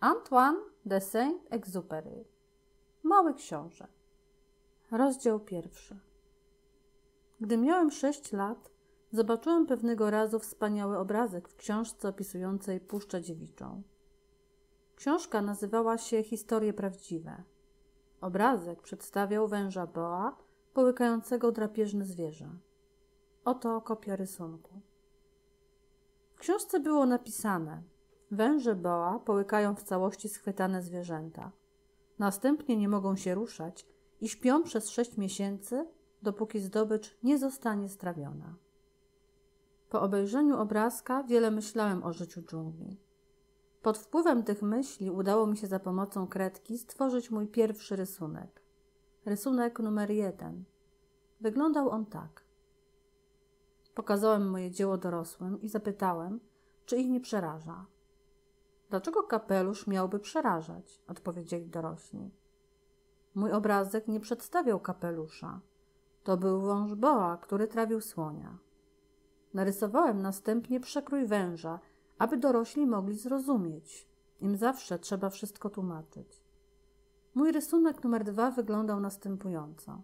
Antoine de Saint-Exupéry. Mały książę. Rozdział 1. Gdy miałem 6 lat, zobaczyłem pewnego razu wspaniały obrazek w książce opisującej Puszczę Dziewiczą. Książka nazywała się Historie prawdziwe. Obrazek przedstawiał węża boa połykającego drapieżne zwierzę. Oto kopia rysunku. W książce było napisane: węże boa połykają w całości schwytane zwierzęta. Następnie nie mogą się ruszać i śpią przez 6 miesięcy, dopóki zdobycz nie zostanie strawiona. Po obejrzeniu obrazka wiele myślałem o życiu dżungli. Pod wpływem tych myśli udało mi się za pomocą kredki stworzyć mój pierwszy rysunek. Rysunek numer 1. Wyglądał on tak. Pokazałem moje dzieło dorosłym i zapytałem, czy ich nie przeraża. Dlaczego kapelusz miałby przerażać? Odpowiedzieli dorośli. Mój obrazek nie przedstawiał kapelusza. To był wąż boa, który trawił słonia. Narysowałem następnie przekrój węża, aby dorośli mogli zrozumieć. Im zawsze trzeba wszystko tłumaczyć. Mój rysunek numer 2 wyglądał następująco.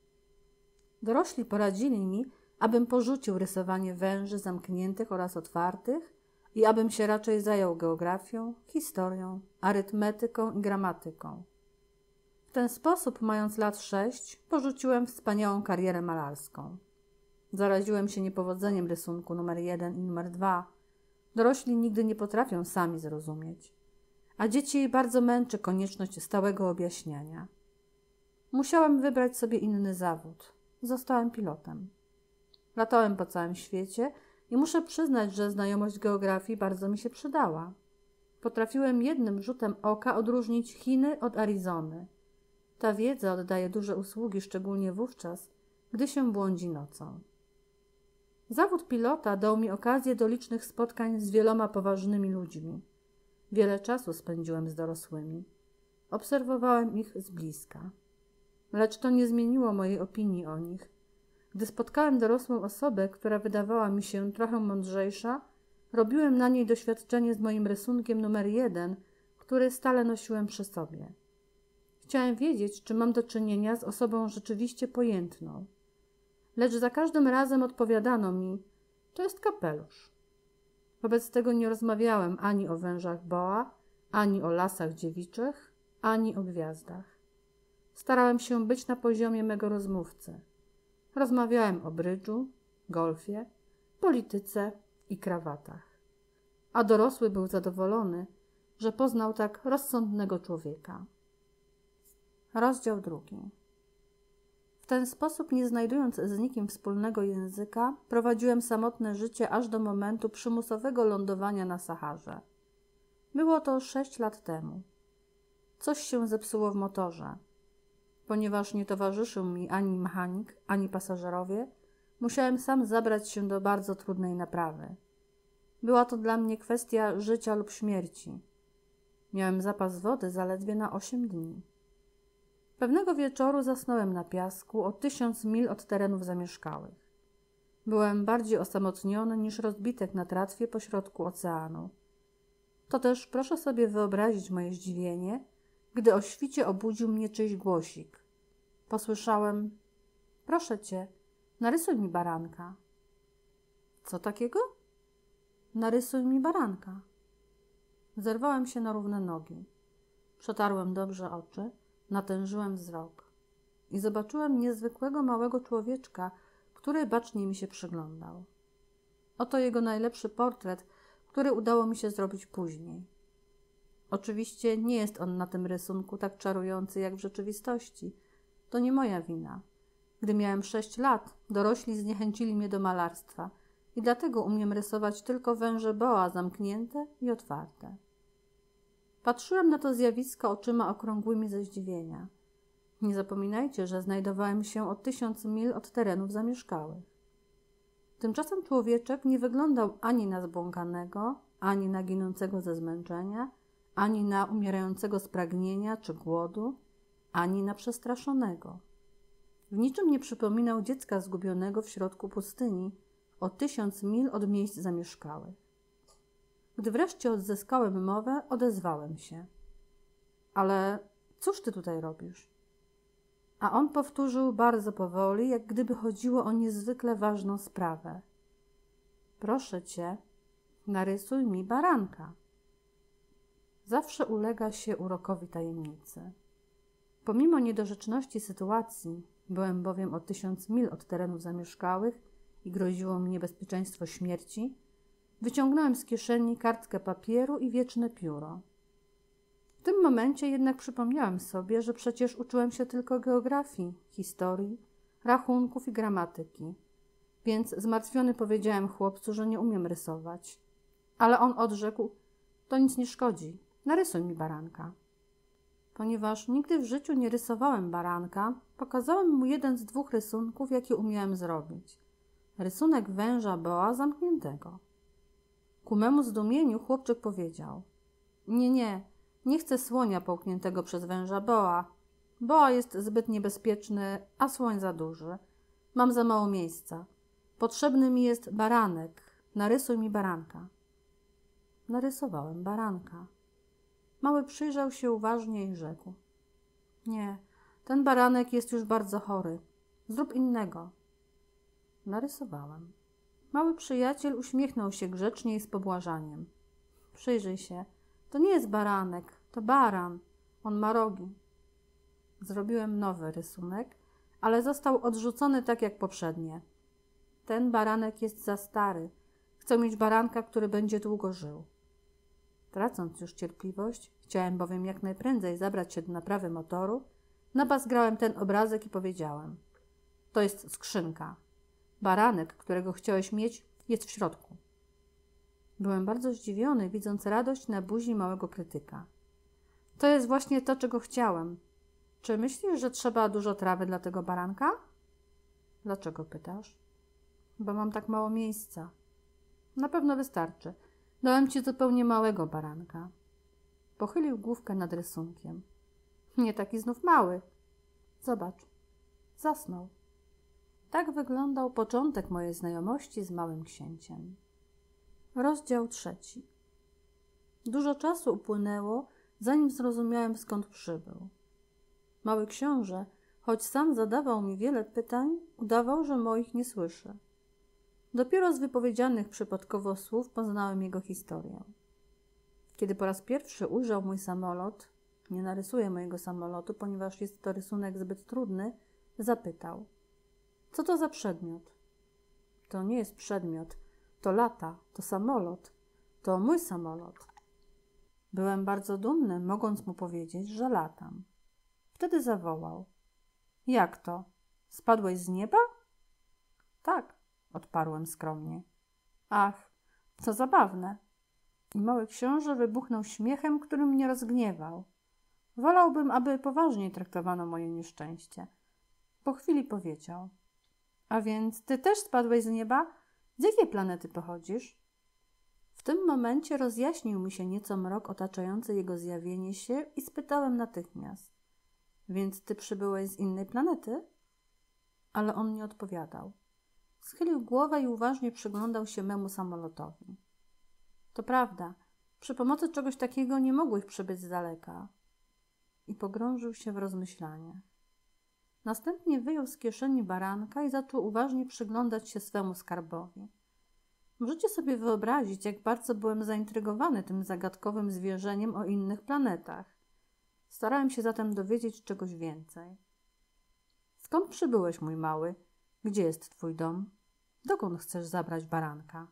Dorośli poradzili mi, abym porzucił rysowanie węży zamkniętych oraz otwartych i abym się raczej zajął geografią, historią, arytmetyką i gramatyką. W ten sposób, mając lat 6, porzuciłem wspaniałą karierę malarską. Zaraziłem się niepowodzeniem rysunku numer 1 i numer 2. Dorośli nigdy nie potrafią sami zrozumieć, a dzieci bardzo męczy konieczność stałego objaśniania. Musiałem wybrać sobie inny zawód. Zostałem pilotem. Latałem po całym świecie i muszę przyznać, że znajomość geografii bardzo mi się przydała. Potrafiłem jednym rzutem oka odróżnić Chiny od Arizony. Ta wiedza oddaje duże usługi, szczególnie wówczas, gdy się błądzi nocą. Zawód pilota dał mi okazję do licznych spotkań z wieloma poważnymi ludźmi. Wiele czasu spędziłem z dorosłymi. Obserwowałem ich z bliska. Lecz to nie zmieniło mojej opinii o nich. Gdy spotkałem dorosłą osobę, która wydawała mi się trochę mądrzejsza, robiłem na niej doświadczenie z moim rysunkiem numer 1, który stale nosiłem przy sobie. Chciałem wiedzieć, czy mam do czynienia z osobą rzeczywiście pojętną. Lecz za każdym razem odpowiadano mi, to jest kapelusz. Wobec tego nie rozmawiałem ani o wężach boa, ani o lasach dziewiczych, ani o gwiazdach. Starałem się być na poziomie mego rozmówcy. Rozmawiałem o brydżu, golfie, polityce i krawatach. A dorosły był zadowolony, że poznał tak rozsądnego człowieka. Rozdział 2. W ten sposób, nie znajdując z nikim wspólnego języka, prowadziłem samotne życie aż do momentu przymusowego lądowania na Saharze. Było to 6 lat temu. Coś się zepsuło w motorze. Ponieważ nie towarzyszył mi ani mechanik, ani pasażerowie, musiałem sam zabrać się do bardzo trudnej naprawy. Była to dla mnie kwestia życia lub śmierci. Miałem zapas wody zaledwie na 8 dni. Pewnego wieczoru zasnąłem na piasku o 1000 mil od terenów zamieszkałych. Byłem bardziej osamotniony niż rozbitek na tratwie pośrodku oceanu. To też proszę sobie wyobrazić moje zdziwienie, gdy o świcie obudził mnie czyjś głosik. Posłyszałem: proszę cię, narysuj mi baranka. Co takiego? Narysuj mi baranka. Zerwałem się na równe nogi. Przetarłem dobrze oczy, natężyłem wzrok i zobaczyłem niezwykłego małego człowieczka, który bacznie mi się przyglądał. Oto jego najlepszy portret, który udało mi się zrobić później. Oczywiście nie jest on na tym rysunku tak czarujący jak w rzeczywistości. To nie moja wina. Gdy miałem 6 lat, dorośli zniechęcili mnie do malarstwa i dlatego umiem rysować tylko węże boa zamknięte i otwarte. Patrzyłem na to zjawisko oczyma okrągłymi ze zdziwienia. Nie zapominajcie, że znajdowałem się o 1000 mil od terenów zamieszkałych. Tymczasem człowieczek nie wyglądał ani na zbłąkanego, ani na ginącego ze zmęczenia, ani na umierającego z pragnienia czy głodu, ani na przestraszonego. W niczym nie przypominał dziecka zgubionego w środku pustyni, o 1000 mil od miejsc zamieszkałych. Gdy wreszcie odzyskałem mowę, odezwałem się. Ale cóż ty tutaj robisz? A on powtórzył bardzo powoli, jak gdyby chodziło o niezwykle ważną sprawę. Proszę cię, narysuj mi baranka. Zawsze ulega się urokowi tajemnicy. Pomimo niedorzeczności sytuacji, byłem bowiem o 1000 mil od terenów zamieszkałych i groziło mi niebezpieczeństwo śmierci, wyciągnąłem z kieszeni kartkę papieru i wieczne pióro. W tym momencie jednak przypomniałem sobie, że przecież uczyłem się tylko geografii, historii, rachunków i gramatyki, więc zmartwiony powiedziałem chłopcu, że nie umiem rysować. Ale on odrzekł, to nic nie szkodzi, narysuj mi baranka. Ponieważ nigdy w życiu nie rysowałem baranka, pokazałem mu jeden z 2 rysunków, jakie umiałem zrobić. Rysunek węża boa zamkniętego. Ku memu zdumieniu chłopczyk powiedział: nie chcę słonia połkniętego przez węża boa. Boa jest zbyt niebezpieczny, a słoń za duży. Mam za mało miejsca. Potrzebny mi jest baranek. Narysuj mi baranka. Narysowałem baranka. Mały przyjrzał się uważnie i rzekł: nie, ten baranek jest już bardzo chory. Zrób innego. Narysowałem. Mały przyjaciel uśmiechnął się grzecznie i z pobłażaniem. Przyjrzyj się, to nie jest baranek, to baran. On ma rogi. Zrobiłem nowy rysunek, ale został odrzucony tak jak poprzednie. Ten baranek jest za stary. Chcę mieć baranka, który będzie długo żył. Tracąc już cierpliwość, chciałem bowiem jak najprędzej zabrać się do naprawy motoru, nabazgrałem ten obrazek i powiedziałem: to jest skrzynka. Baranek, którego chciałeś mieć, jest w środku. Byłem bardzo zdziwiony, widząc radość na buzi małego krytyka. To jest właśnie to, czego chciałem. Czy myślisz, że trzeba dużo trawy dla tego baranka? Dlaczego pytasz? Bo mam tak mało miejsca. Na pewno wystarczy. Dałem ci zupełnie małego baranka. Pochylił główkę nad rysunkiem. Nie taki znów mały. Zobacz. Zasnął. Tak wyglądał początek mojej znajomości z Małym Księciem. Rozdział 3. Dużo czasu upłynęło, zanim zrozumiałem, skąd przybył. Mały książę, choć sam zadawał mi wiele pytań, udawał, że moich nie słyszy. Dopiero z wypowiedzianych przypadkowo słów poznałem jego historię. Kiedy po raz pierwszy ujrzał mój samolot, nie narysuję mojego samolotu, ponieważ jest to rysunek zbyt trudny, zapytał: co to za przedmiot? To nie jest przedmiot, to lata, to samolot, to mój samolot. Byłem bardzo dumny, mogąc mu powiedzieć, że latam. Wtedy zawołał: jak to? Spadłeś z nieba? Tak, odparłem skromnie. Ach, co zabawne. I mały książę wybuchnął śmiechem, który mnie rozgniewał. Wolałbym, aby poważniej traktowano moje nieszczęście. Po chwili powiedział: a więc ty też spadłeś z nieba? Z jakiej planety pochodzisz? W tym momencie rozjaśnił mi się nieco mrok otaczający jego zjawienie się i spytałem natychmiast: więc ty przybyłeś z innej planety? Ale on nie odpowiadał. Schylił głowę i uważnie przyglądał się memu samolotowi. To prawda, przy pomocy czegoś takiego nie mogłeś przybyć z daleka. I pogrążył się w rozmyślaniach. Następnie wyjął z kieszeni baranka i zaczął uważnie przyglądać się swemu skarbowi. Możecie sobie wyobrazić, jak bardzo byłem zaintrygowany tym zagadkowym zwierzeniem o innych planetach. Starałem się zatem dowiedzieć czegoś więcej. Skąd przybyłeś, mój mały? Gdzie jest twój dom? Dokąd chcesz zabrać baranka?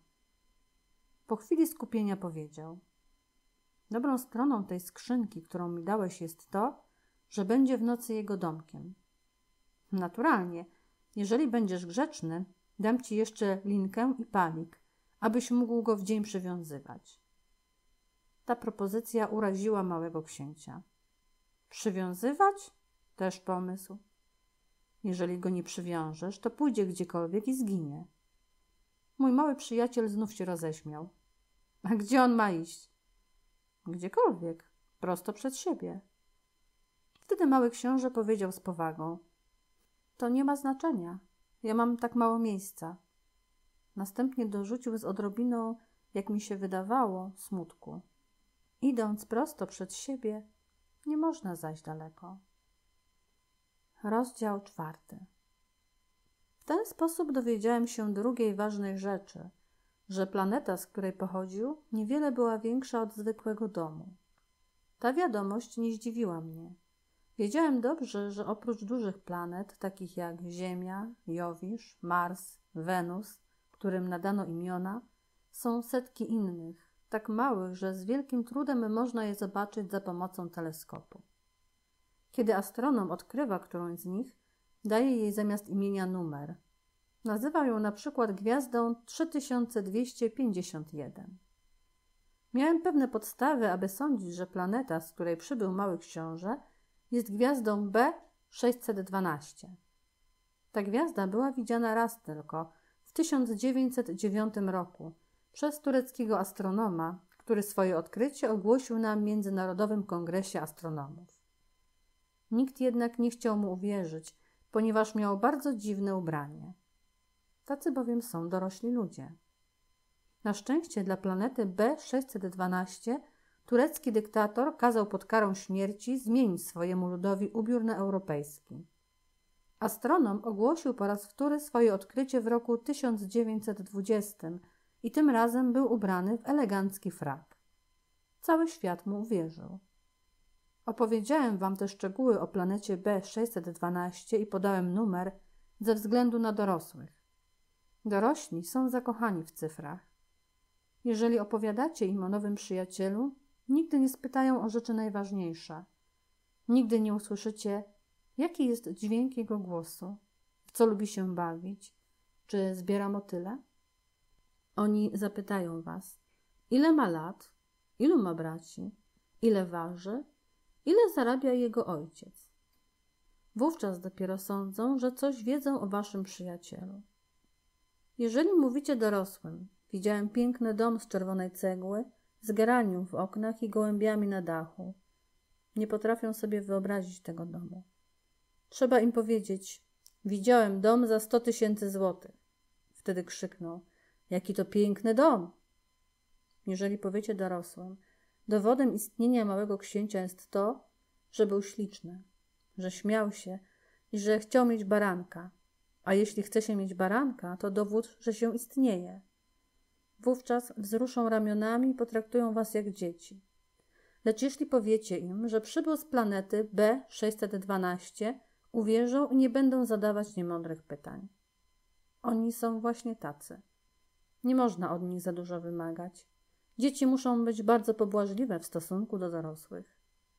Po chwili skupienia powiedział: dobrą stroną tej skrzynki, którą mi dałeś, jest to, że będzie w nocy jego domkiem. Naturalnie, jeżeli będziesz grzeczny, dam ci jeszcze linkę i palik, abyś mógł go w dzień przywiązywać. Ta propozycja uraziła małego księcia. Przywiązywać? Też pomysł. Jeżeli go nie przywiążesz, to pójdzie gdziekolwiek i zginie. Mój mały przyjaciel znów się roześmiał. A gdzie on ma iść? Gdziekolwiek, prosto przed siebie. Wtedy mały książę powiedział z powagą: to nie ma znaczenia. Ja mam tak mało miejsca. Następnie dorzucił z odrobiną jak mi się wydawało, smutku. Idąc prosto przed siebie, nie można zajść daleko. Rozdział 4. W ten sposób dowiedziałem się drugiej ważnej rzeczy, że planeta, z której pochodził, niewiele była większa od zwykłego domu. Ta wiadomość nie zdziwiła mnie. Wiedziałem dobrze, że oprócz dużych planet, takich jak Ziemia, Jowisz, Mars, Wenus, którym nadano imiona, są setki innych, tak małych, że z wielkim trudem można je zobaczyć za pomocą teleskopu. Kiedy astronom odkrywa którąś z nich, daje jej zamiast imienia numer. Nazywał ją na przykład gwiazdą 3251. Miałem pewne podstawy, aby sądzić, że planeta, z której przybył Mały Książę, jest gwiazdą B612. Ta gwiazda była widziana raz tylko, w 1909 roku, przez tureckiego astronoma, który swoje odkrycie ogłosił na Międzynarodowym Kongresie Astronomów. Nikt jednak nie chciał mu uwierzyć, ponieważ miał bardzo dziwne ubranie. Tacy bowiem są dorośli ludzie. Na szczęście dla planety B612 turecki dyktator kazał pod karą śmierci zmienić swojemu ludowi ubiór na europejski. Astronom ogłosił po raz wtóry swoje odkrycie w roku 1920 i tym razem był ubrany w elegancki frak. Cały świat mu uwierzył. Opowiedziałem wam te szczegóły o planecie B612 i podałem numer ze względu na dorosłych. Dorośli są zakochani w cyfrach. Jeżeli opowiadacie im o nowym przyjacielu, nigdy nie spytają o rzeczy najważniejsze. Nigdy nie usłyszycie, jaki jest dźwięk jego głosu, w co lubi się bawić, czy zbiera motyle. Oni zapytają was, ile ma lat, ilu ma braci, ile waży, ile zarabia jego ojciec. Wówczas dopiero sądzą, że coś wiedzą o waszym przyjacielu. Jeżeli mówicie dorosłym, widziałem piękny dom z czerwonej cegły, z geranium w oknach i gołębiami na dachu. Nie potrafią sobie wyobrazić tego domu. Trzeba im powiedzieć, widziałem dom za 100 000 złotych. Wtedy krzykną, jaki to piękny dom. Jeżeli powiecie dorosłym, dowodem istnienia Małego Księcia jest to, że był śliczny, że śmiał się i że chciał mieć baranka. A jeśli chce się mieć baranka, to dowód, że się istnieje. Wówczas wzruszą ramionami i potraktują was jak dzieci. Lecz jeśli powiecie im, że przybył z planety B612, uwierzą i nie będą zadawać niemądrych pytań. Oni są właśnie tacy. Nie można od nich za dużo wymagać. Dzieci muszą być bardzo pobłażliwe w stosunku do dorosłych.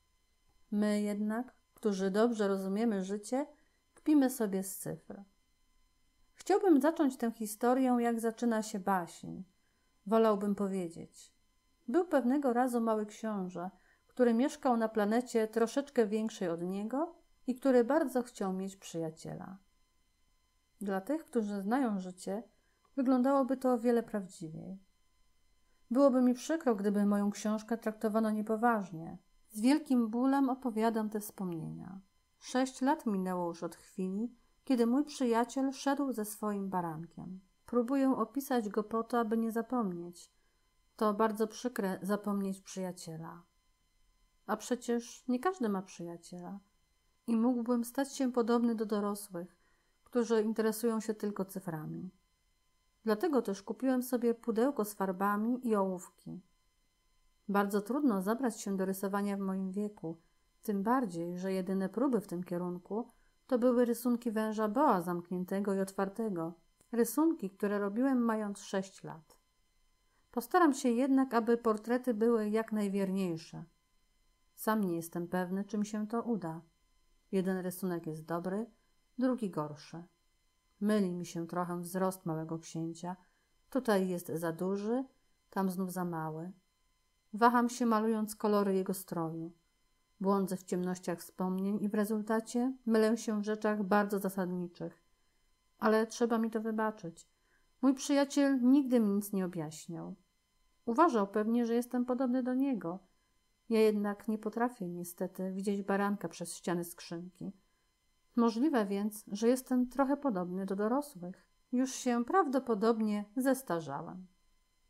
My jednak, którzy dobrze rozumiemy życie, kpimy sobie z cyfr. Chciałbym zacząć tę historię, jak zaczyna się baśń. Wolałbym powiedzieć. Był pewnego razu Mały Książę, który mieszkał na planecie troszeczkę większej od niego i który bardzo chciał mieć przyjaciela. Dla tych, którzy znają życie, wyglądałoby to o wiele prawdziwiej. Byłoby mi przykro, gdyby moją książkę traktowano niepoważnie. Z wielkim bólem opowiadam te wspomnienia. 6 lat minęło już od chwili, kiedy mój przyjaciel szedł ze swoim barankiem. Próbuję opisać go po to, aby nie zapomnieć. To bardzo przykre zapomnieć przyjaciela. A przecież nie każdy ma przyjaciela. I mógłbym stać się podobny do dorosłych, którzy interesują się tylko cyframi. Dlatego też kupiłem sobie pudełko z farbami i ołówki. Bardzo trudno zabrać się do rysowania w moim wieku, tym bardziej, że jedyne próby w tym kierunku to były rysunki węża boa zamkniętego i otwartego, rysunki, które robiłem mając 6 lat. Postaram się jednak, aby portrety były jak najwierniejsze. Sam nie jestem pewny, czy mi się to uda. Jeden rysunek jest dobry, drugi gorszy. Myli mi się trochę wzrost Małego Księcia. Tutaj jest za duży, tam znów za mały. Waham się, malując kolory jego stroju. Błądzę w ciemnościach wspomnień i w rezultacie mylę się w rzeczach bardzo zasadniczych. Ale trzeba mi to wybaczyć. Mój przyjaciel nigdy mi nic nie objaśniał. Uważał pewnie, że jestem podobny do niego. Ja jednak nie potrafię niestety widzieć baranka przez ściany skrzynki. Możliwe więc, że jestem trochę podobny do dorosłych. Już się prawdopodobnie zestarzałem.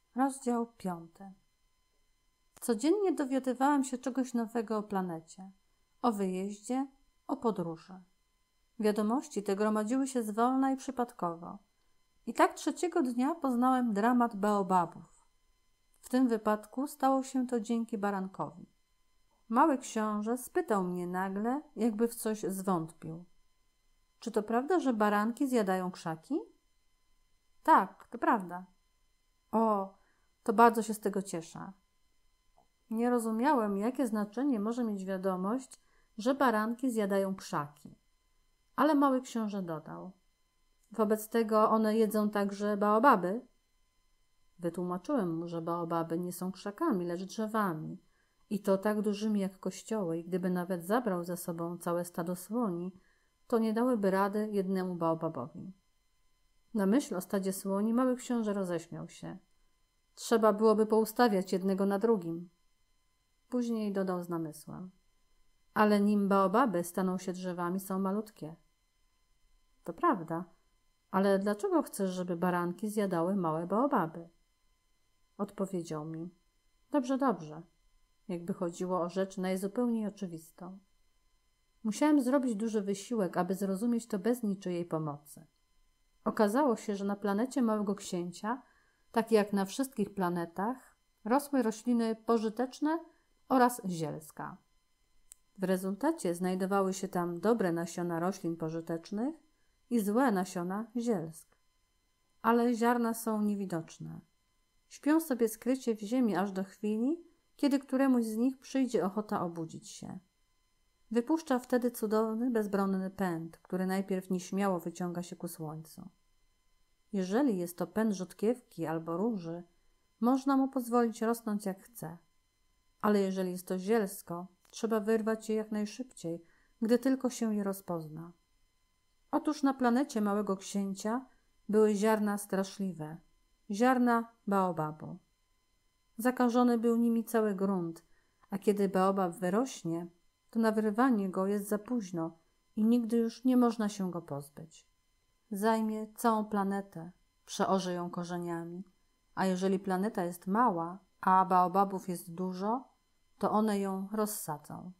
Rozdział 5. Codziennie dowiadywałam się czegoś nowego o planecie, o wyjeździe, o podróży. Wiadomości te gromadziły się zwolna i przypadkowo. I tak trzeciego dnia poznałem dramat baobabów. W tym wypadku stało się to dzięki barankowi. Mały książę spytał mnie nagle, jakby w coś zwątpił. Czy to prawda, że baranki zjadają krzaki? Tak, to prawda. O, to bardzo się z tego cieszę. Nie rozumiałem, jakie znaczenie może mieć wiadomość, że baranki zjadają krzaki. Ale mały książę dodał. Wobec tego one jedzą także baobaby? Wytłumaczyłem mu, że baobaby nie są krzakami, lecz drzewami. I to tak dużymi jak kościoły, i gdyby nawet zabrał ze sobą całe stado słoni, to nie dałyby rady jednemu baobabowi. Na myśl o stadzie słoni mały książę roześmiał się. Trzeba byłoby poustawiać jednego na drugim. Później dodał z namysłem. Ale nim baobaby staną się drzewami, są malutkie. To prawda, ale dlaczego chcesz, żeby baranki zjadały małe baobaby? Odpowiedział mi. Dobrze, dobrze. Jakby chodziło o rzecz najzupełniej oczywistą. Musiałem zrobić duży wysiłek, aby zrozumieć to bez niczyjej pomocy. Okazało się, że na planecie Małego Księcia, tak jak na wszystkich planetach, rosły rośliny pożyteczne oraz zielska. W rezultacie znajdowały się tam dobre nasiona roślin pożytecznych i złe nasiona zielsk. Ale ziarna są niewidoczne. Śpią sobie skrycie w ziemi aż do chwili, kiedy któremuś z nich przyjdzie ochota obudzić się. Wypuszcza wtedy cudowny, bezbronny pęd, który najpierw nieśmiało wyciąga się ku słońcu. Jeżeli jest to pęd rzodkiewki albo róży, można mu pozwolić rosnąć jak chce. Ale jeżeli jest to zielsko, trzeba wyrwać je jak najszybciej, gdy tylko się je rozpozna. Otóż na planecie Małego Księcia były ziarna straszliwe, ziarna baobabu. Zakażony był nimi cały grunt, a kiedy baobab wyrośnie, to na wyrwanie go jest za późno i nigdy już nie można się go pozbyć. Zajmie całą planetę, przeorze ją korzeniami, a jeżeli planeta jest mała, a baobabów jest dużo, to one ją rozsadzą.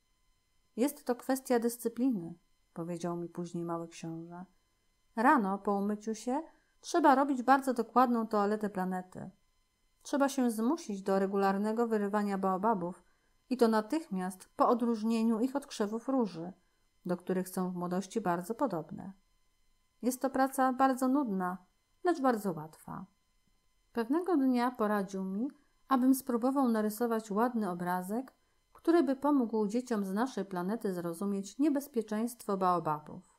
Jest to kwestia dyscypliny, powiedział mi później mały książę. Rano po umyciu się trzeba robić bardzo dokładną toaletę planety. Trzeba się zmusić do regularnego wyrywania baobabów i to natychmiast po odróżnieniu ich od krzewów róży, do których są w młodości bardzo podobne. Jest to praca bardzo nudna, lecz bardzo łatwa. Pewnego dnia poradził mi, abym spróbował narysować ładny obrazek, który by pomógł dzieciom z naszej planety zrozumieć niebezpieczeństwo baobabów.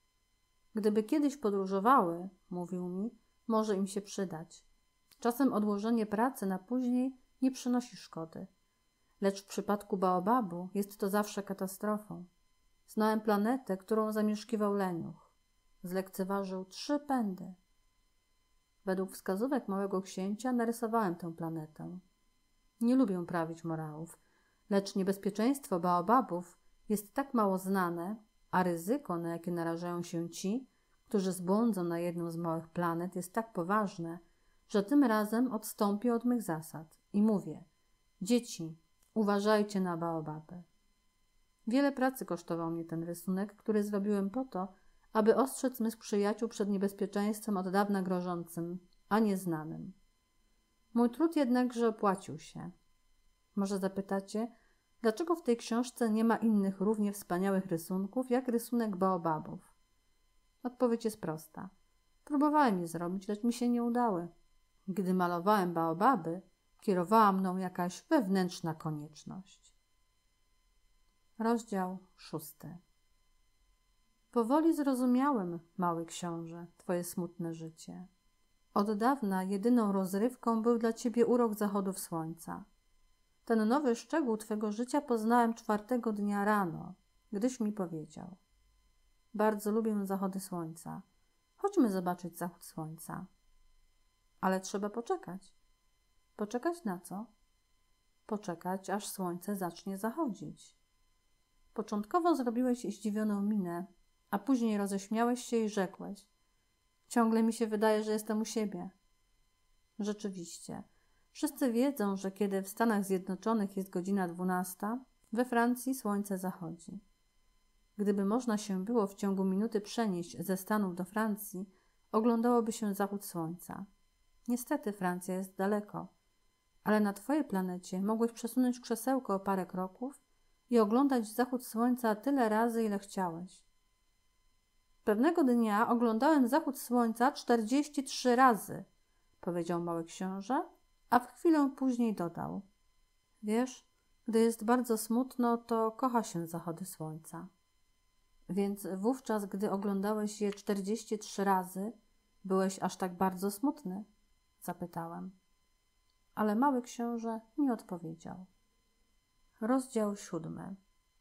Gdyby kiedyś podróżowały, mówił mi, może im się przydać. Czasem odłożenie pracy na później nie przynosi szkody. Lecz w przypadku baobabu jest to zawsze katastrofą. Znałem planetę, którą zamieszkiwał leniuch. Zlekceważył 3 pędy. Według wskazówek Małego Księcia narysowałem tę planetę. Nie lubię prawić morałów, lecz niebezpieczeństwo baobabów jest tak mało znane, a ryzyko, na jakie narażają się ci, którzy zbłądzą na jedną z małych planet, jest tak poważne, że tym razem odstąpię od mych zasad i mówię: dzieci, uważajcie na baobaby. Wiele pracy kosztował mnie ten rysunek, który zrobiłem po to, aby ostrzec mych przyjaciół przed niebezpieczeństwem od dawna grożącym, a nieznanym. Mój trud jednakże opłacił się. Może zapytacie, dlaczego w tej książce nie ma innych równie wspaniałych rysunków, jak rysunek baobabów? Odpowiedź jest prosta. Próbowałem je zrobić, lecz mi się nie udały. Gdy malowałem baobaby, kierowała mną jakaś wewnętrzna konieczność. Rozdział 6. Powoli zrozumiałem, mały książę, twoje smutne życie. Od dawna jedyną rozrywką był dla ciebie urok zachodów słońca. Ten nowy szczegół twego życia poznałem 4. dnia rano, gdyś mi powiedział: bardzo lubię zachody słońca. Chodźmy zobaczyć zachód słońca. Ale trzeba poczekać. Poczekać na co? Poczekać, aż słońce zacznie zachodzić. Początkowo zrobiłeś zdziwioną minę, a później roześmiałeś się i rzekłeś: ciągle mi się wydaje, że jestem u siebie. Rzeczywiście, Wszyscy wiedzą, że kiedy w Stanach Zjednoczonych jest godzina 12, we Francji słońce zachodzi. Gdyby można się było w ciągu minuty przenieść ze Stanów do Francji, oglądałoby się zachód słońca. Niestety Francja jest daleko, ale na twojej planecie mogłeś przesunąć krzesełko o parę kroków i oglądać zachód słońca tyle razy, ile chciałeś. Pewnego dnia oglądałem zachód słońca 43 razy, powiedział mały książę, a w chwilę później dodał. Wiesz, gdy jest bardzo smutno, to kocha się zachody słońca. Więc wówczas, gdy oglądałeś je 43 razy, byłeś aż tak bardzo smutny? Zapytałem. Ale mały książę nie odpowiedział. Rozdział 7.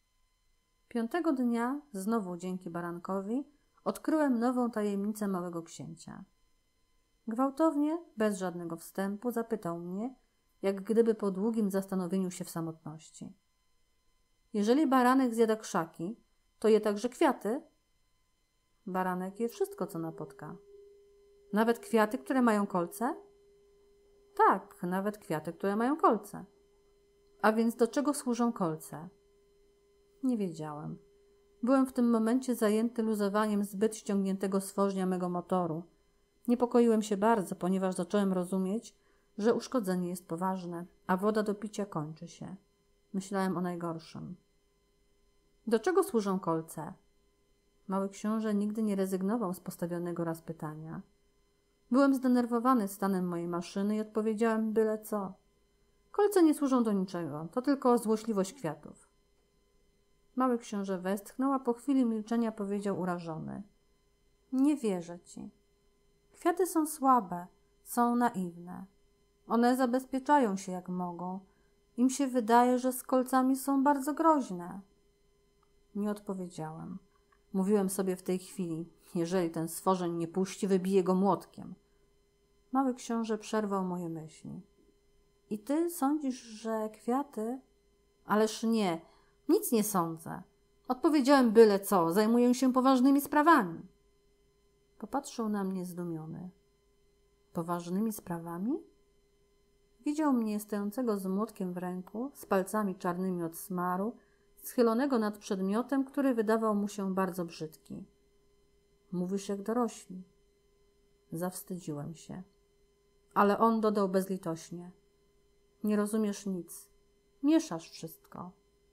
5. dnia, znowu dzięki barankowi, odkryłem nową tajemnicę małego księcia. Gwałtownie, bez żadnego wstępu, zapytał mnie, jak gdyby po długim zastanowieniu się w samotności. Jeżeli baranek zjada krzaki, to je także kwiaty? Baranek je wszystko, co napotka. Nawet kwiaty, które mają kolce? Tak, nawet kwiaty, które mają kolce. A więc do czego służą kolce? Nie wiedziałem. Byłem w tym momencie zajęty luzowaniem zbyt ściągniętego stworzenia mego motoru. Niepokoiłem się bardzo, ponieważ zacząłem rozumieć, że uszkodzenie jest poważne, a woda do picia kończy się. Myślałem o najgorszym. Do czego służą kolce? Mały książę nigdy nie rezygnował z postawionego raz pytania. Byłem zdenerwowany stanem mojej maszyny i odpowiedziałem byle co. Kolce nie służą do niczego, to tylko złośliwość kwiatów. Mały książę westchnął, a po chwili milczenia powiedział urażony. Nie wierzę ci. Kwiaty są słabe, są naiwne. One zabezpieczają się jak mogą. Im się wydaje, że z kolcami są bardzo groźne. Nie odpowiedziałem. Mówiłem sobie w tej chwili, jeżeli ten stworzeń nie puści, wybiję go młotkiem. Mały książę przerwał moje myśli. I ty sądzisz, że kwiaty? Ależ nie, nic nie sądzę. Odpowiedziałem byle co, zajmuję się poważnymi sprawami. Popatrzył na mnie zdumiony. Poważnymi sprawami? Widział mnie stojącego z młotkiem w ręku, z palcami czarnymi od smaru, schylonego nad przedmiotem, który wydawał mu się bardzo brzydki. Mówisz jak dorośli. Zawstydziłem się. Ale on dodał bezlitośnie. Nie rozumiesz nic. Mieszasz wszystko.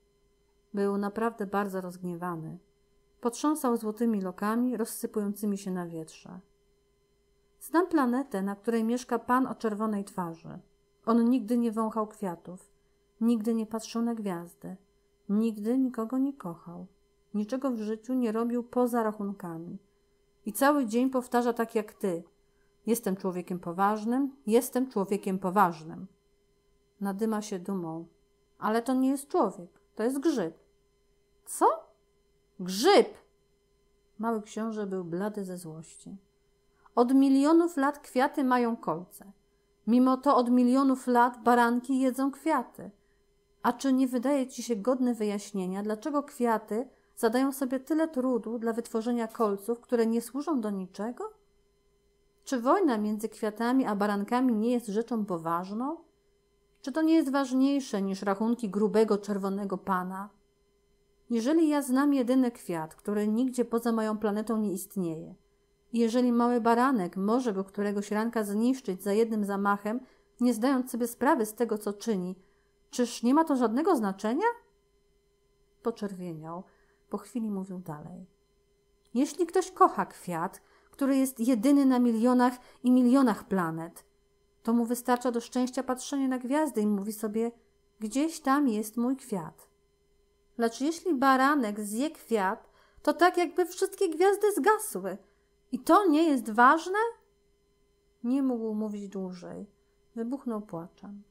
Był naprawdę bardzo rozgniewany. Potrząsał złotymi lokami, rozsypującymi się na wietrze. Znam planetę, na której mieszka pan o czerwonej twarzy. On nigdy nie wąchał kwiatów. Nigdy nie patrzył na gwiazdy. Nigdy nikogo nie kochał. Niczego w życiu nie robił poza rachunkami. I cały dzień powtarza tak jak ty. Jestem człowiekiem poważnym, jestem człowiekiem poważnym. Nadyma się dumą. Ale to nie jest człowiek, to jest grzyb. Co? Grzyb! Mały książę był blady ze złości. Od milionów lat kwiaty mają kolce. Mimo to od milionów lat baranki jedzą kwiaty. A czy nie wydaje ci się godne wyjaśnienia, dlaczego kwiaty zadają sobie tyle trudu dla wytworzenia kolców, które nie służą do niczego? Czy wojna między kwiatami a barankami nie jest rzeczą poważną? Czy to nie jest ważniejsze niż rachunki grubego, czerwonego pana? Jeżeli ja znam jedyny kwiat, który nigdzie poza moją planetą nie istnieje, i jeżeli mały baranek może go któregoś ranka zniszczyć za jednym zamachem, nie zdając sobie sprawy z tego, co czyni, czyż nie ma to żadnego znaczenia? Poczerwieniał. Po chwili mówił dalej. Jeśli ktoś kocha kwiat, który jest jedyny na milionach i milionach planet, to mu wystarcza do szczęścia patrzenie na gwiazdy i mówi sobie, gdzieś tam jest mój kwiat. Lecz jeśli baranek zje kwiat, to tak jakby wszystkie gwiazdy zgasły. I to nie jest ważne? Nie mógł mówić dłużej. Wybuchnął płaczem.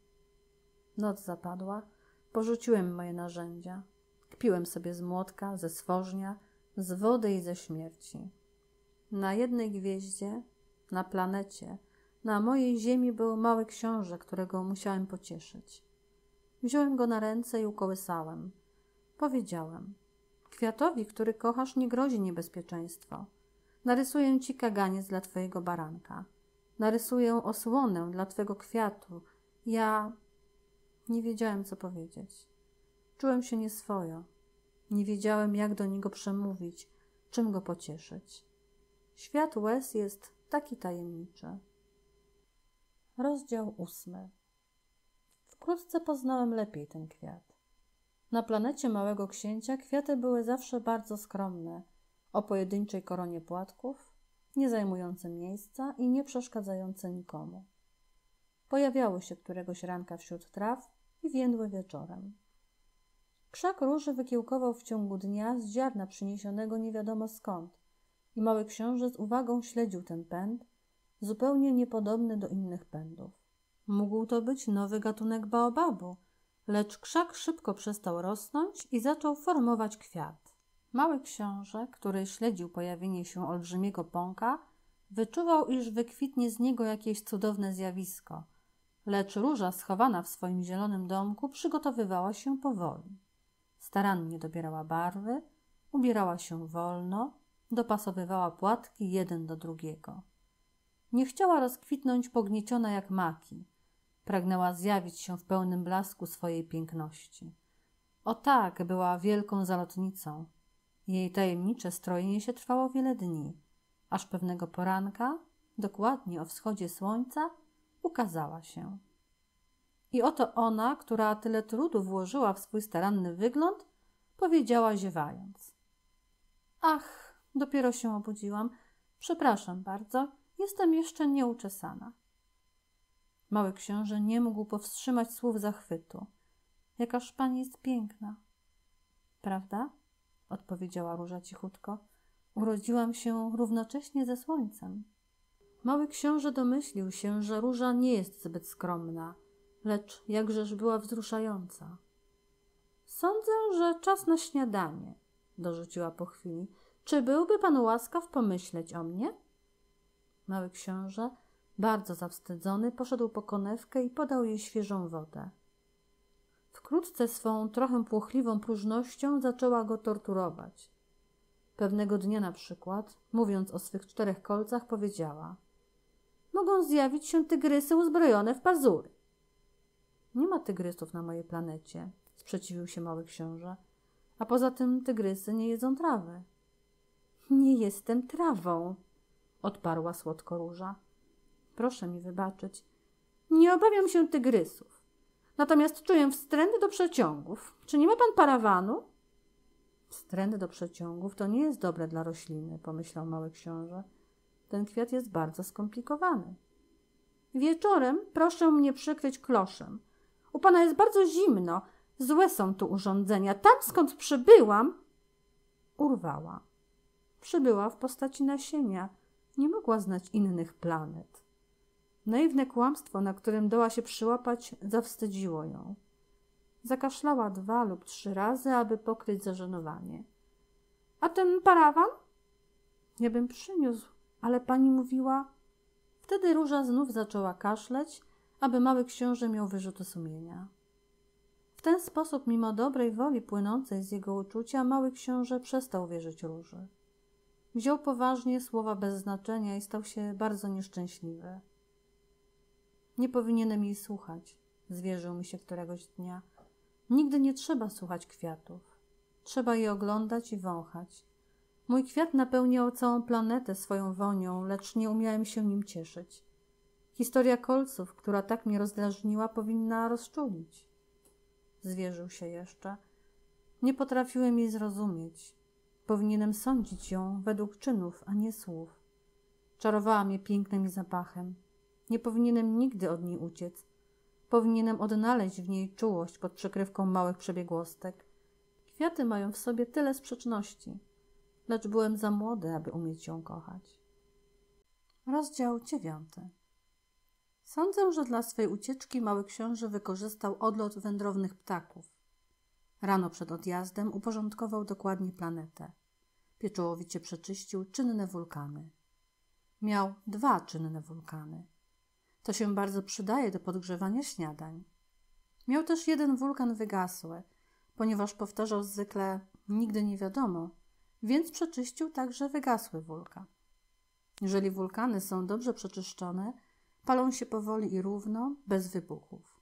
Noc zapadła. Porzuciłem moje narzędzia. Kpiłem sobie z młotka, ze stworznia, z wody i ze śmierci. Na jednej gwieździe, na planecie, na mojej ziemi był mały książę, którego musiałem pocieszyć. Wziąłem go na ręce i ukołysałem. Powiedziałem, kwiatowi, który kochasz, nie grozi niebezpieczeństwo. Narysuję ci kaganiec dla twojego baranka. Narysuję osłonę dla twego kwiatu Ja nie wiedziałem, co powiedzieć. Czułem się nieswojo. Nie wiedziałem, jak do niego przemówić, czym go pocieszyć. Świat łez jest taki tajemniczy. Rozdział 8. Wkrótce poznałem lepiej ten kwiat. Na planecie Małego Księcia kwiaty były zawsze bardzo skromne, o pojedynczej koronie płatków, nie zajmujące miejsca i nie przeszkadzające nikomu. Pojawiały się któregoś ranka wśród traw i więdły wieczorem. Krzak róży wykiełkował w ciągu dnia z ziarna przyniesionego nie wiadomo skąd i Mały Książę z uwagą śledził ten pęd, zupełnie niepodobny do innych pędów. Mógł to być nowy gatunek baobabu, lecz krzak szybko przestał rosnąć i zaczął formować kwiat. Mały Książę, który śledził pojawienie się olbrzymiego pąka, wyczuwał, iż wykwitnie z niego jakieś cudowne zjawisko, lecz róża schowana w swoim zielonym domku przygotowywała się powoli. Starannie dobierała barwy, ubierała się wolno, dopasowywała płatki jeden do drugiego. Nie chciała rozkwitnąć pognieciona jak maki. Pragnęła zjawić się w pełnym blasku swojej piękności. O tak, była wielką zalotnicą. Jej tajemnicze strojenie się trwało wiele dni, aż pewnego poranka, dokładnie o wschodzie słońca, ukazała się. I oto ona, która tyle trudu włożyła w swój staranny wygląd, powiedziała ziewając: Ach, dopiero się obudziłam. Przepraszam bardzo, jestem jeszcze nieuczesana. Mały Książę nie mógł powstrzymać słów zachwytu. Jakaż pani jest piękna. Prawda? Odpowiedziała róża cichutko. Urodziłam się równocześnie ze słońcem. Mały Książę domyślił się, że róża nie jest zbyt skromna, lecz jakżeż była wzruszająca. Sądzę, że czas na śniadanie, dorzuciła po chwili. Czy byłby pan łaskaw pomyśleć o mnie? Mały Książę, bardzo zawstydzony, poszedł po konewkę i podał jej świeżą wodę. Wkrótce swą trochę płochliwą próżnością zaczęła go torturować. Pewnego dnia na przykład, mówiąc o swych 4 kolcach, powiedziała: Mogą zjawić się tygrysy uzbrojone w pazury. Nie ma tygrysów na mojej planecie, sprzeciwił się Mały Książę. A poza tym tygrysy nie jedzą trawy. Nie jestem trawą, odparła słodko róża. Proszę mi wybaczyć. Nie obawiam się tygrysów. Natomiast czuję wstręt do przeciągów. Czy nie ma pan parawanu? Wstręt do przeciągów to nie jest dobre dla rośliny, pomyślał Mały Książę. Ten kwiat jest bardzo skomplikowany. Wieczorem proszę mnie przykryć kloszem. U pana jest bardzo zimno. Złe są tu urządzenia. Tam, skąd przybyłam... Urwała. Przybyła w postaci nasienia. Nie mogła znać innych planet. Naiwne kłamstwo, na którym dała się przyłapać, zawstydziło ją. Zakaszlała 2 lub 3 razy, aby pokryć zażenowanie. A ten parawan? Ja bym przyniósł, ale pani mówiła... Wtedy róża znów zaczęła kaszleć, aby Mały Książę miał wyrzuty sumienia. W ten sposób, mimo dobrej woli płynącej z jego uczucia, Mały Książę przestał wierzyć róży. Wziął poważnie słowa bez znaczenia i stał się bardzo nieszczęśliwy. Nie powinienem jej słuchać, zwierzył mi się któregoś dnia. Nigdy nie trzeba słuchać kwiatów. Trzeba je oglądać i wąchać. Mój kwiat napełniał całą planetę swoją wonią, lecz nie umiałem się nim cieszyć. Historia kolców, która tak mnie rozdrażniła, powinna rozczulić. Zwierzył się jeszcze. Nie potrafiłem jej zrozumieć. Powinienem sądzić ją według czynów, a nie słów. Czarowała mnie pięknem i zapachem. Nie powinienem nigdy od niej uciec. Powinienem odnaleźć w niej czułość pod przykrywką małych przebiegłostek. Kwiaty mają w sobie tyle sprzeczności, lecz byłem za młody, aby umieć ją kochać. Rozdział 9. Sądzę, że dla swej ucieczki Mały Książę wykorzystał odlot wędrownych ptaków. Rano przed odjazdem uporządkował dokładnie planetę. Pieczołowicie przeczyścił czynne wulkany. Miał 2 czynne wulkany. To się bardzo przydaje do podgrzewania śniadań. Miał też 1 wulkan wygasły, ponieważ powtarzał zwykle nigdy nie wiadomo, więc przeczyścił także wygasły wulkan. Jeżeli wulkany są dobrze przeczyszczone, palą się powoli i równo, bez wybuchów.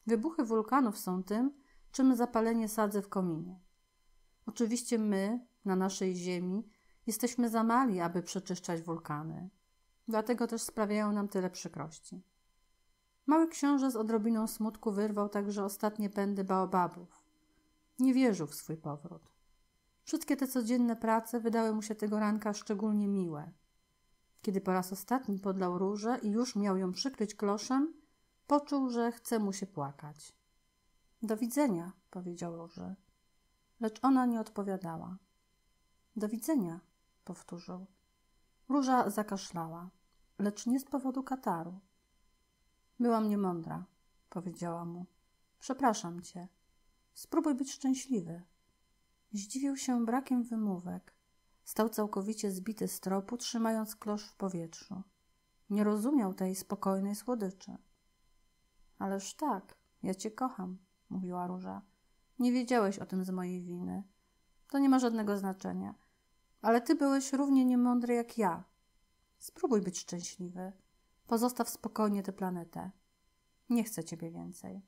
Wybuchy wulkanów są tym, czym zapalenie sadzy w kominie. Oczywiście my, na naszej ziemi, jesteśmy za mali, aby przeczyszczać wulkany. Dlatego też sprawiają nam tyle przykrości. Mały książę z odrobiną smutku wyrwał także ostatnie pędy baobabów. Nie wierzył w swój powrót. Wszystkie te codzienne prace wydały mu się tego ranka szczególnie miłe. Kiedy po raz ostatni podlał różę i już miał ją przykryć kloszem, poczuł, że chce mu się płakać. Do widzenia, powiedział róży. Lecz ona nie odpowiadała. Do widzenia, powtórzył. Róża zakaszlała, lecz nie z powodu kataru. Byłam niemądra, powiedziała mu. Przepraszam cię. Spróbuj być szczęśliwy. Zdziwił się brakiem wymówek. Stał całkowicie zbity z tropu, trzymając klosz w powietrzu. Nie rozumiał tej spokojnej słodyczy. Ależ tak, ja cię kocham, mówiła róża. Nie wiedziałeś o tym z mojej winy. To nie ma żadnego znaczenia. Ale ty byłeś równie niemądry jak ja. Spróbuj być szczęśliwy. Pozostaw spokojnie tę planetę. Nie chcę ciebie więcej.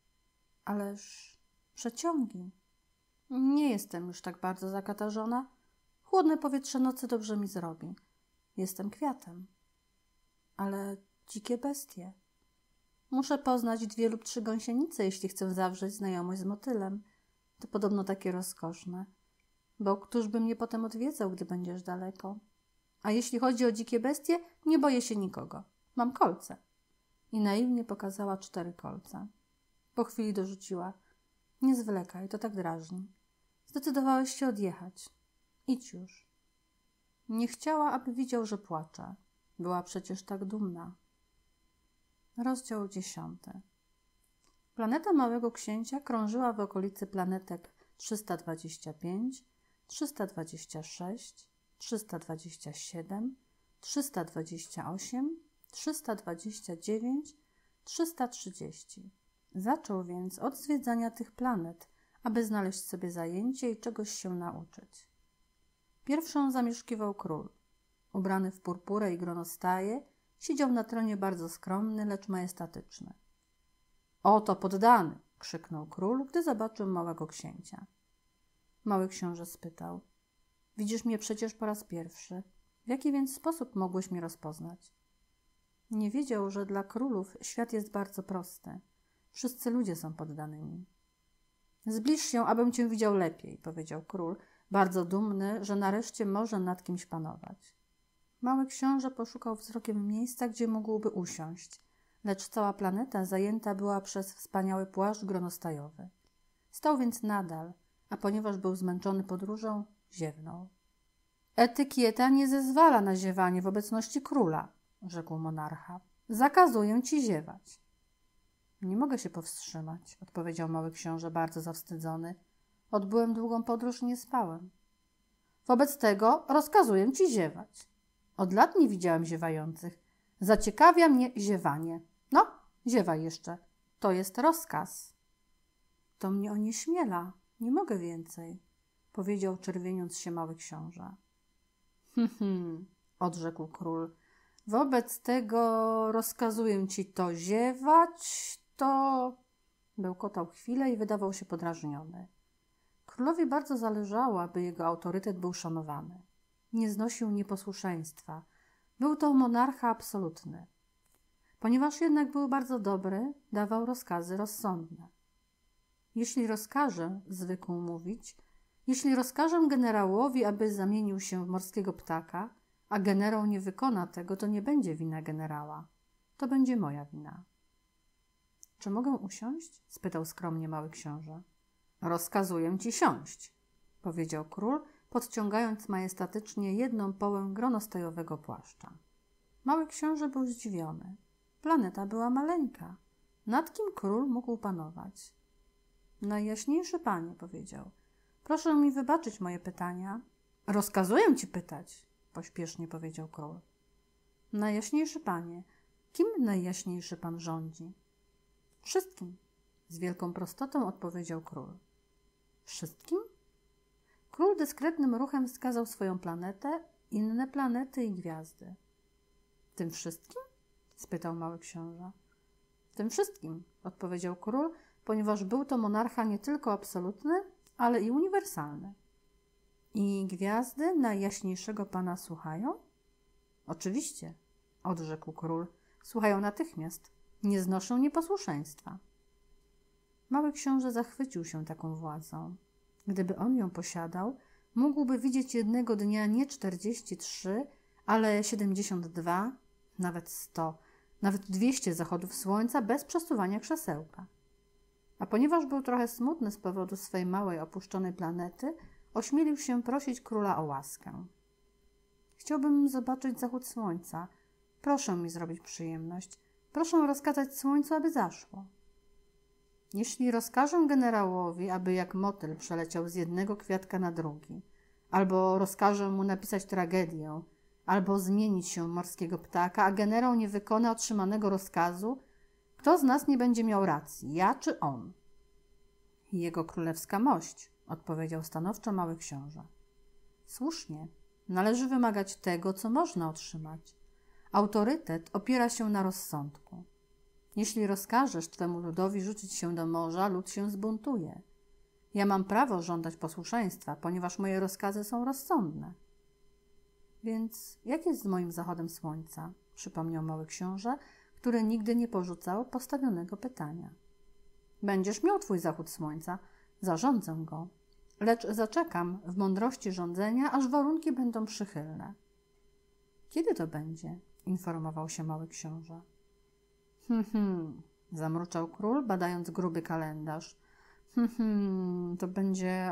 Ależ przeciągi. Nie jestem już tak bardzo zakatarzona. Chłodne powietrze nocy dobrze mi zrobi. Jestem kwiatem. Ale dzikie bestie. Muszę poznać 2 lub 3 gąsienice, jeśli chcę zawrzeć znajomość z motylem. To podobno takie rozkoszne. Bo któż by mnie potem odwiedzał, gdy będziesz daleko? A jeśli chodzi o dzikie bestie, nie boję się nikogo. Mam kolce. I naiwnie pokazała 4 kolce. Po chwili dorzuciła. Nie zwlekaj, to tak drażni. Zdecydowałeś się odjechać. Idź już. Nie chciała, aby widział, że płacze. Była przecież tak dumna. Rozdział 10. Planeta Małego Księcia krążyła w okolicy planetek 325, 326, 327, 328, 329, 330. Zaczął więc od zwiedzania tych planet, aby znaleźć sobie zajęcie i czegoś się nauczyć. Pierwszą zamieszkiwał król. Ubrany w purpurę i gronostaje, siedział na tronie bardzo skromny, lecz majestatyczny. Oto poddany! Krzyknął król, gdy zobaczył Małego Księcia. Mały książę spytał. Widzisz mnie przecież po raz pierwszy. W jaki więc sposób mogłeś mnie rozpoznać? Nie wiedział, że dla królów świat jest bardzo prosty. Wszyscy ludzie są poddanymi. Zbliż się, abym cię widział lepiej, powiedział król, bardzo dumny, że nareszcie może nad kimś panować. Mały książę poszukał wzrokiem miejsca, gdzie mógłby usiąść, lecz cała planeta zajęta była przez wspaniały płaszcz gronostajowy. Stał więc nadal, a ponieważ był zmęczony podróżą, ziewnął. Etykieta nie zezwala na ziewanie w obecności króla, rzekł monarcha. Zakazuję ci ziewać. Nie mogę się powstrzymać, odpowiedział Mały Książę bardzo zawstydzony. Odbyłem długą podróż i nie spałem. Wobec tego rozkazuję ci ziewać. Od lat nie widziałem ziewających. Zaciekawia mnie ziewanie. No, ziewaj jeszcze. To jest rozkaz. To mnie onieśmiela. Nie mogę więcej, powiedział czerwieniąc się Mały Książę. Odrzekł król. Wobec tego rozkazuję ci to ziewać, to... Bełkotał chwilę i wydawał się podrażniony. Królowi bardzo zależało, aby jego autorytet był szanowany. Nie znosił nieposłuszeństwa. Był to monarcha absolutny. Ponieważ jednak był bardzo dobry, dawał rozkazy rozsądne. Jeśli rozkażę, zwykł mówić, jeśli rozkażę generałowi, aby zamienił się w morskiego ptaka, a generał nie wykona tego, to nie będzie wina generała. To będzie moja wina. Czy mogę usiąść? Spytał skromnie Mały Książę. Rozkazuję ci siąść, powiedział król, podciągając majestatycznie 1 połę gronostajowego płaszcza. Mały Książę był zdziwiony. Planeta była maleńka. Nad kim król mógł panować? Najjaśniejszy panie, powiedział. Proszę mi wybaczyć moje pytania. Rozkazuję ci pytać, pośpiesznie powiedział król. Najjaśniejszy panie, kim najjaśniejszy pan rządzi? Wszystkim, z wielką prostotą odpowiedział król. Wszystkim? Król dyskretnym ruchem wskazał swoją planetę, inne planety i gwiazdy. Tym wszystkim? Spytał Mały Książę. Tym wszystkim, odpowiedział król, ponieważ był to monarcha nie tylko absolutny, ale i uniwersalny. I gwiazdy najjaśniejszego pana słuchają? Oczywiście, odrzekł król. Słuchają natychmiast. Nie znoszą nieposłuszeństwa. Mały książę zachwycił się taką władzą. Gdyby on ją posiadał, mógłby widzieć jednego dnia nie 43, ale 72, nawet 100, nawet 200 zachodów słońca bez przesuwania krzesełka. A ponieważ był trochę smutny z powodu swej małej, opuszczonej planety, ośmielił się prosić króla o łaskę. Chciałbym zobaczyć zachód słońca. Proszę mi zrobić przyjemność. Proszę rozkazać słońcu, aby zaszło. Jeśli rozkażę generałowi, aby jak motyl przeleciał z jednego kwiatka na drugi, albo rozkażę mu napisać tragedię, albo zmienić się w morskiego ptaka, a generał nie wykona otrzymanego rozkazu, kto z nas nie będzie miał racji, ja czy on? Jego królewska mość, odpowiedział stanowczo mały książę. Słusznie, należy wymagać tego, co można otrzymać. Autorytet opiera się na rozsądku. Jeśli rozkażesz twemu ludowi rzucić się do morza, lud się zbuntuje. Ja mam prawo żądać posłuszeństwa, ponieważ moje rozkazy są rozsądne. Więc jak jest z moim zachodem słońca? Przypomniał mały książę, który nigdy nie porzucał postawionego pytania. Będziesz miał twój zachód słońca, zarządzę go, lecz zaczekam w mądrości rządzenia, aż warunki będą przychylne. Kiedy to będzie? Informował się mały książę. Zamruczał król, badając gruby kalendarz. To będzie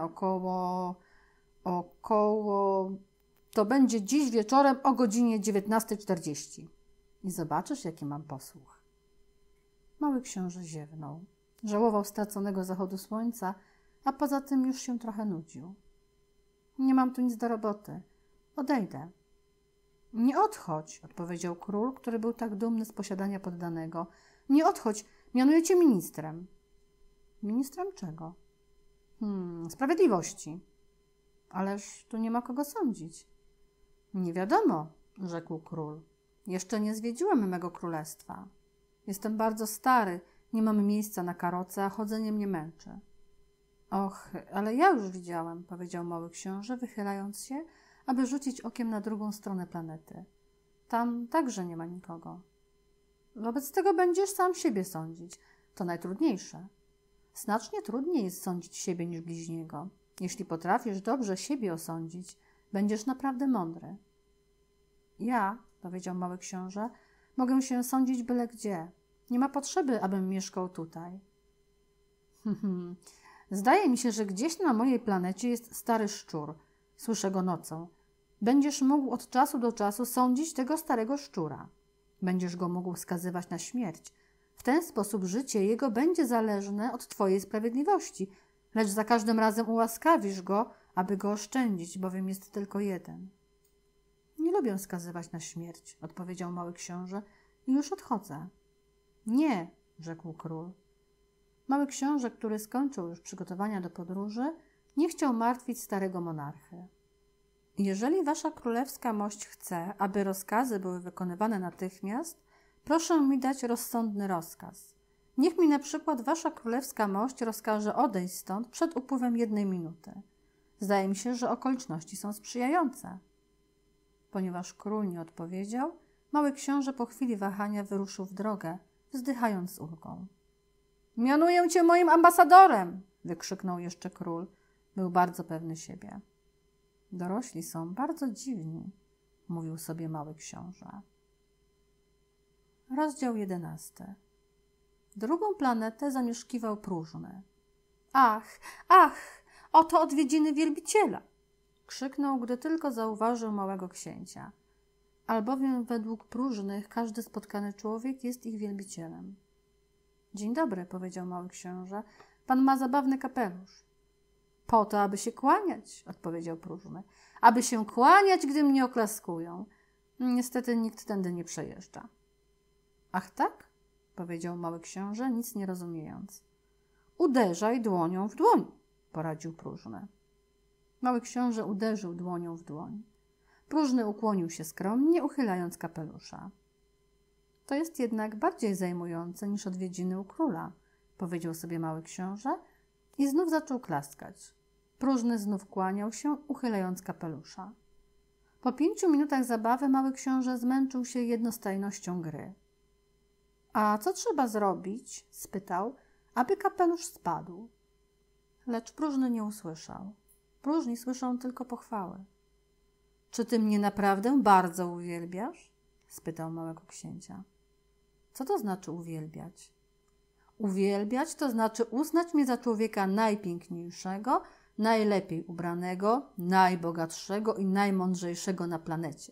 to będzie dziś wieczorem o godzinie 19:40. I zobaczysz, jaki mam posłuch. Mały książę ziewnął. Żałował straconego zachodu słońca, a poza tym już się trochę nudził. Nie mam tu nic do roboty. Odejdę. Nie odchodź, odpowiedział król, który był tak dumny z posiadania poddanego. Nie odchodź, mianuję cię ministrem. Ministrem czego? Sprawiedliwości. Ależ tu nie ma kogo sądzić. Nie wiadomo, rzekł król. Jeszcze nie zwiedziłem mego królestwa. Jestem bardzo stary, nie mam miejsca na karocę, a chodzenie mnie męczy. Och, ale ja już widziałem, powiedział mały książę, wychylając się, aby rzucić okiem na drugą stronę planety. Tam także nie ma nikogo. Wobec tego będziesz sam siebie sądzić. To najtrudniejsze. Znacznie trudniej jest sądzić siebie niż bliźniego. Jeśli potrafisz dobrze siebie osądzić, będziesz naprawdę mądry. Ja, powiedział mały książę, mogę się sądzić byle gdzie. Nie ma potrzeby, abym mieszkał tutaj. Zdaje mi się, że gdzieś na mojej planecie jest stary szczur. Słyszę go nocą. Będziesz mógł od czasu do czasu sądzić tego starego szczura. Będziesz go mógł skazywać na śmierć. W ten sposób życie jego będzie zależne od twojej sprawiedliwości, lecz za każdym razem ułaskawisz go, aby go oszczędzić, bowiem jest tylko jeden. Nie lubię skazywać na śmierć, odpowiedział mały książę i już odchodzę. Nie, rzekł król. Mały książę, który skończył już przygotowania do podróży, nie chciał martwić starego monarchy. Jeżeli wasza królewska mość chce, aby rozkazy były wykonywane natychmiast, proszę mi dać rozsądny rozkaz. Niech mi na przykład wasza królewska mość rozkaże odejść stąd przed upływem 1 minuty. Zdaje mi się, że okoliczności są sprzyjające. Ponieważ król nie odpowiedział, mały książę po chwili wahania wyruszył w drogę, wzdychając z ulgą. Mianuję cię moim ambasadorem! Wykrzyknął jeszcze król. Był bardzo pewny siebie. Dorośli są bardzo dziwni, mówił sobie mały książę. Rozdział 11. Drugą planetę zamieszkiwał próżny. Ach, oto odwiedziny wielbiciela! Krzyknął, gdy tylko zauważył małego księcia. Albowiem według próżnych każdy spotkany człowiek jest ich wielbicielem. Dzień dobry, powiedział mały książę. Pan ma zabawny kapelusz. Po to, aby się kłaniać, odpowiedział próżny. Aby się kłaniać, gdy mnie oklaskują. Niestety nikt tędy nie przejeżdża. Ach tak? Powiedział mały książę, nic nie rozumiejąc. Uderzaj dłonią w dłoń, poradził próżny. Mały książę uderzył dłonią w dłoń. Próżny ukłonił się skromnie, uchylając kapelusza. To jest jednak bardziej zajmujące niż odwiedziny u króla, powiedział sobie mały książę i znów zaczął klaskać. Próżny znów kłaniał się, uchylając kapelusza. Po 5 minutach zabawy mały książę zmęczył się jednostajnością gry. A co trzeba zrobić, spytał, aby kapelusz spadł? Lecz próżny nie usłyszał. Próżni słyszą tylko pochwały. Czy ty mnie naprawdę bardzo uwielbiasz? Spytał małego księcia. Co to znaczy uwielbiać? Uwielbiać to znaczy uznać mnie za człowieka najpiękniejszego, najlepiej ubranego, najbogatszego i najmądrzejszego na planecie.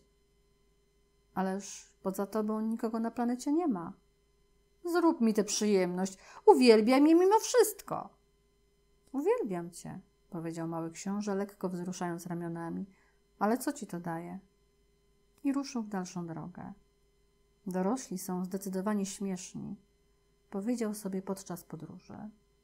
Ależ poza tobą nikogo na planecie nie ma. Zrób mi tę przyjemność. Uwielbiaj mnie mimo wszystko. Uwielbiam cię, powiedział mały książę, lekko wzruszając ramionami. Ale co ci to daje? I ruszył w dalszą drogę. Dorośli są zdecydowanie śmieszni, powiedział sobie podczas podróży.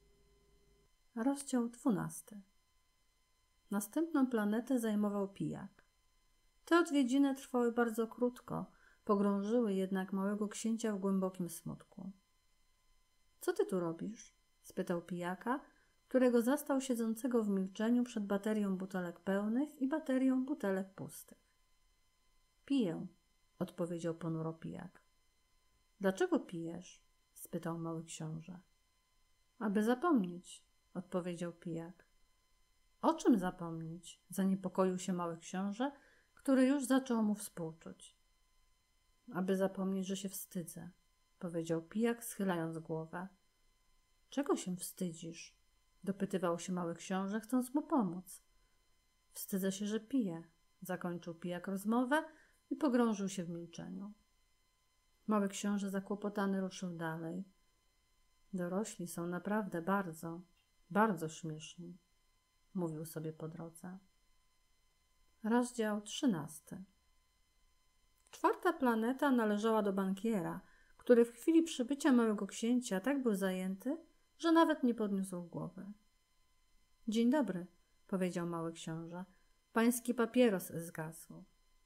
Rozdział 12. Następną planetę zajmował pijak. Te odwiedziny trwały bardzo krótko, pogrążyły jednak małego księcia w głębokim smutku. Co ty tu robisz? Spytał pijaka, którego zastał siedzącego w milczeniu przed baterią butelek pełnych i baterią butelek pustych. Piję, odpowiedział ponuro pijak. Dlaczego pijesz? Spytał mały książę. Aby zapomnieć, odpowiedział pijak. O czym zapomnieć? Zaniepokoił się mały książę, który już zaczął mu współczuć. Aby zapomnieć, że się wstydzę, powiedział pijak, schylając głowę. Czego się wstydzisz? Dopytywał się mały książę, chcąc mu pomóc. Wstydzę się, że piję, zakończył pijak rozmowę i pogrążył się w milczeniu. Mały książę zakłopotany ruszył dalej. Dorośli są naprawdę bardzo, bardzo śmieszni, mówił sobie po drodze. Rozdział 13. 4. planeta należała do bankiera, który w chwili przybycia małego księcia tak był zajęty, że nawet nie podniósł głowy. Dzień dobry, powiedział mały książę. Pański papieros zgasł.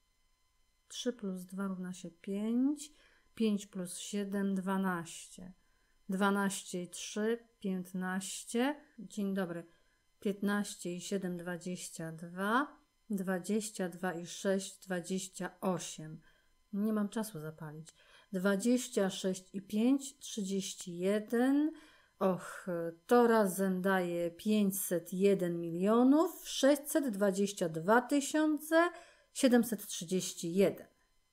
3 plus 2 równa się 5, 5 plus 7, 12. 12 i 3, 15. Dzień dobry. 15 i 7, 22. 22 i 6, 28. Nie mam czasu zapalić. 26 i 5, 31. Och, to razem daje 501 milionów 622 731.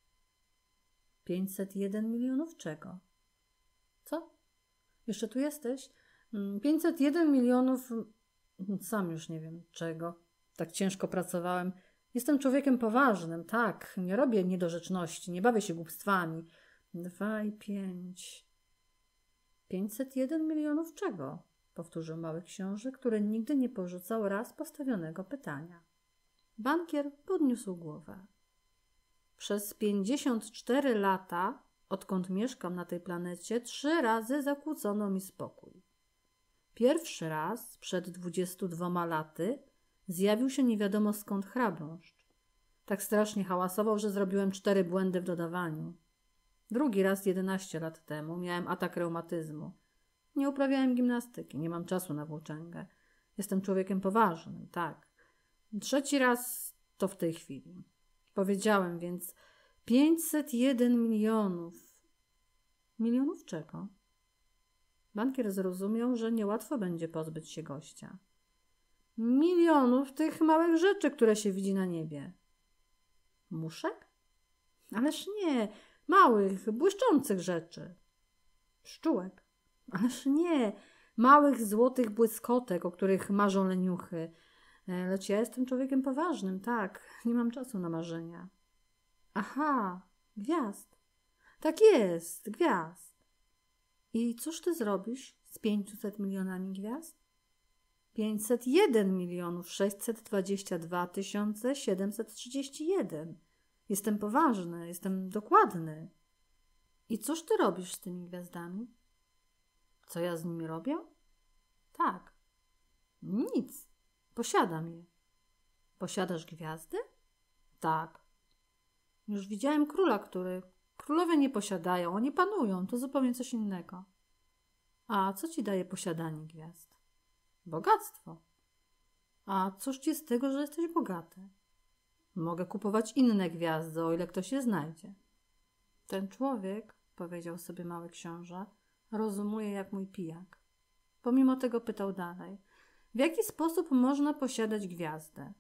501 milionów czego? Co? Jeszcze tu jesteś? 501 milionów... Sam już nie wiem czego. Tak ciężko pracowałem. Jestem człowiekiem poważnym, tak. Nie robię niedorzeczności, nie bawię się głupstwami. 2 i 5. 501 milionów czego? Powtórzył mały książę, który nigdy nie porzucał raz postawionego pytania. Bankier podniósł głowę. Przez 54 lata, odkąd mieszkam na tej planecie, 3 razy zakłócono mi spokój. Pierwszy raz, przed 22 laty, zjawił się nie wiadomo skąd chrabąszcz. Tak strasznie hałasował, że zrobiłem 4 błędy w dodawaniu. Drugi raz 11 lat temu miałem atak reumatyzmu. Nie uprawiałem gimnastyki, nie mam czasu na włóczęgę. Jestem człowiekiem poważnym, tak. 3 raz to w tej chwili. Powiedziałem więc 501 milionów. Milionów czego? Bankier zrozumiał, że niełatwo będzie pozbyć się gościa. Milionów tych małych rzeczy, które się widzi na niebie. Muszek? Ależ nie, małych, błyszczących rzeczy. Pszczółek? Ależ nie, małych, złotych błyskotek, o których marzą leniuchy. Lecz ja jestem człowiekiem poważnym, tak, nie mam czasu na marzenia. Aha, gwiazd. Tak jest, gwiazd. I cóż ty zrobisz z 500 milionami gwiazd? 501 milionów 622 731. Jestem poważny, jestem dokładny. I cóż ty robisz z tymi gwiazdami? Co ja z nimi robię? Tak. Nic. Posiadam je. Posiadasz gwiazdy? Tak. Już widziałem króla, który Królowie nie posiadają, oni panują, to zupełnie coś innego. A co ci daje posiadanie gwiazd? Bogactwo. A cóż ci z tego, że jesteś bogaty? Mogę kupować inne gwiazdy, o ile ktoś je znajdzie. Ten człowiek, powiedział sobie mały książę, rozumuje jak mój pijak. Pomimo tego pytał dalej. W jaki sposób można posiadać gwiazdę?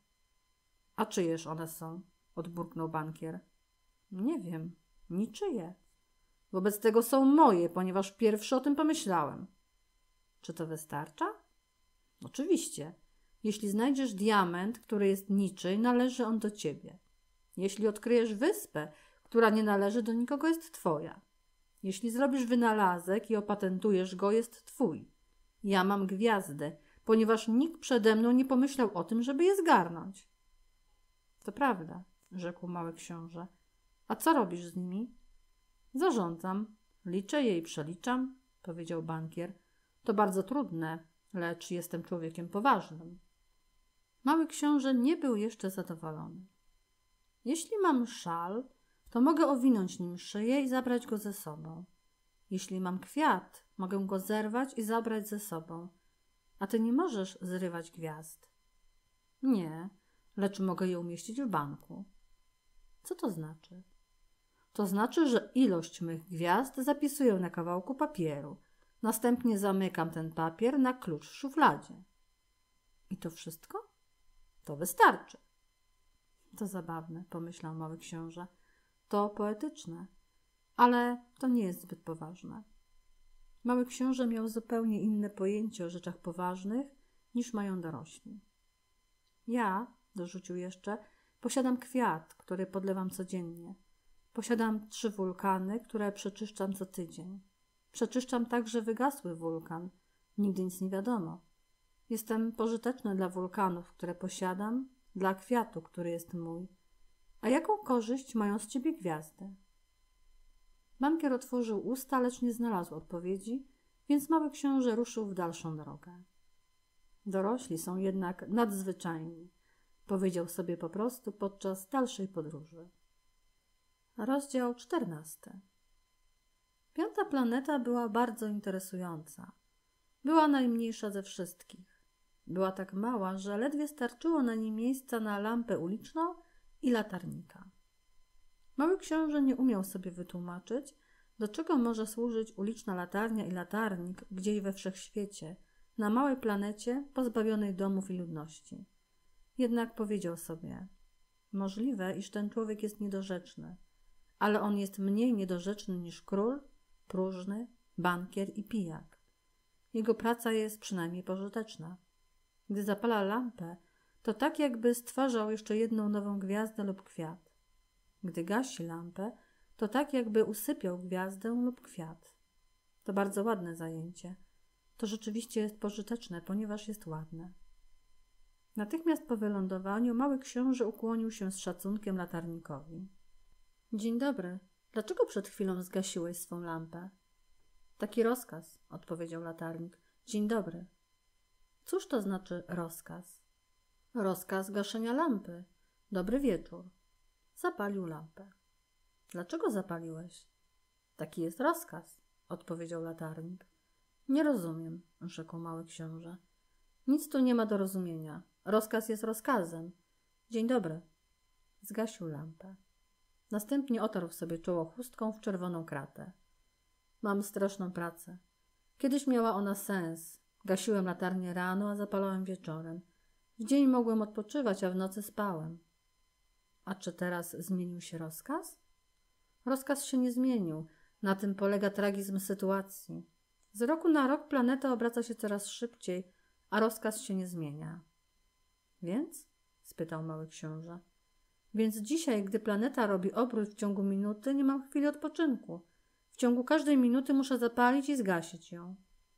A czyjeż one są? Odburknął bankier. Nie wiem, niczyje. Wobec tego są moje, ponieważ pierwszy o tym pomyślałem. Czy to wystarcza? Oczywiście. Jeśli znajdziesz diament, który jest niczyj, należy on do ciebie. Jeśli odkryjesz wyspę, która nie należy do nikogo, jest twoja. Jeśli zrobisz wynalazek i opatentujesz go, jest twój. Ja mam gwiazdę, ponieważ nikt przede mną nie pomyślał o tym, żeby je zgarnąć. To prawda, rzekł mały książę. A co robisz z nimi? Zarządzam. Liczę je i przeliczam, powiedział bankier. To bardzo trudne, lecz jestem człowiekiem poważnym. Mały książę nie był jeszcze zadowolony. Jeśli mam szal, to mogę owinąć nim szyję i zabrać go ze sobą. Jeśli mam kwiat, mogę go zerwać i zabrać ze sobą. A ty nie możesz zrywać gwiazd. Nie, lecz mogę je umieścić w banku. Co to znaczy? To znaczy, że ilość mych gwiazd zapisuję na kawałku papieru. Następnie zamykam ten papier na klucz w szufladzie. I to wszystko? To wystarczy. To zabawne, pomyślał mały książę. To poetyczne, ale to nie jest zbyt poważne. Mały książę miał zupełnie inne pojęcie o rzeczach poważnych, niż mają dorośli. Ja, dorzucił jeszcze, posiadam kwiat, który podlewam codziennie. Posiadam 3 wulkany, które przeczyszczam co tydzień. Przeczyszczam także wygasły wulkan. Nigdy nic nie wiadomo. Jestem pożyteczny dla wulkanów, które posiadam, dla kwiatu, który jest mój. A jaką korzyść mają z ciebie gwiazdy? Bankier otworzył usta, lecz nie znalazł odpowiedzi, więc mały książę ruszył w dalszą drogę. Dorośli są jednak nadzwyczajni, powiedział sobie po prostu podczas dalszej podróży. Rozdział 14. 5. planeta była bardzo interesująca. Była najmniejsza ze wszystkich. Była tak mała, że ledwie starczyło na niej miejsca na lampę uliczną i latarnika. Mały książę nie umiał sobie wytłumaczyć, do czego może służyć uliczna latarnia i latarnik gdzieś we wszechświecie, na małej planecie pozbawionej domów i ludności. Jednak powiedział sobie, możliwe, iż ten człowiek jest niedorzeczny, ale on jest mniej niedorzeczny niż król, próżny, bankier i pijak. Jego praca jest przynajmniej pożyteczna. Gdy zapala lampę, to tak jakby stwarzał jeszcze jedną nową gwiazdę lub kwiat. Gdy gasi lampę, to tak jakby usypiał gwiazdę lub kwiat. To bardzo ładne zajęcie. To rzeczywiście jest pożyteczne, ponieważ jest ładne. Natychmiast po wylądowaniu mały książę ukłonił się z szacunkiem latarnikowi. Dzień dobry. Dlaczego przed chwilą zgasiłeś swą lampę? Taki rozkaz, odpowiedział latarnik. Dzień dobry. Cóż to znaczy rozkaz? Rozkaz gaszenia lampy. Dobry wieczór. Zapalił lampę. Dlaczego zapaliłeś? Taki jest rozkaz, odpowiedział latarnik. Nie rozumiem, rzekł mały książę. Nic tu nie ma do rozumienia. Rozkaz jest rozkazem. Dzień dobry. Zgasił lampę. Następnie otarł sobie czoło chustką w czerwoną kratę. Mam straszną pracę. Kiedyś miała ona sens. Gasiłem latarnię rano, a zapalałem wieczorem. W dzień mogłem odpoczywać, a w nocy spałem. A czy teraz zmienił się rozkaz? Rozkaz się nie zmienił. Na tym polega tragizm sytuacji. Z roku na rok planeta obraca się coraz szybciej, a rozkaz się nie zmienia. Więc? Spytał mały książę. Więc dzisiaj, gdy planeta robi obrót w ciągu minuty, nie mam chwili odpoczynku. W ciągu każdej minuty muszę zapalić i zgasić ją.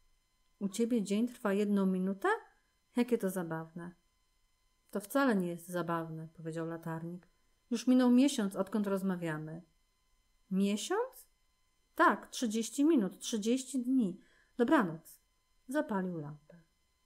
U ciebie dzień trwa 1 minutę? Jakie to zabawne. To wcale nie jest zabawne, powiedział latarnik. Już minął miesiąc, odkąd rozmawiamy. Miesiąc? Tak, 30 minut, 30 dni. Dobranoc. Zapalił lampę.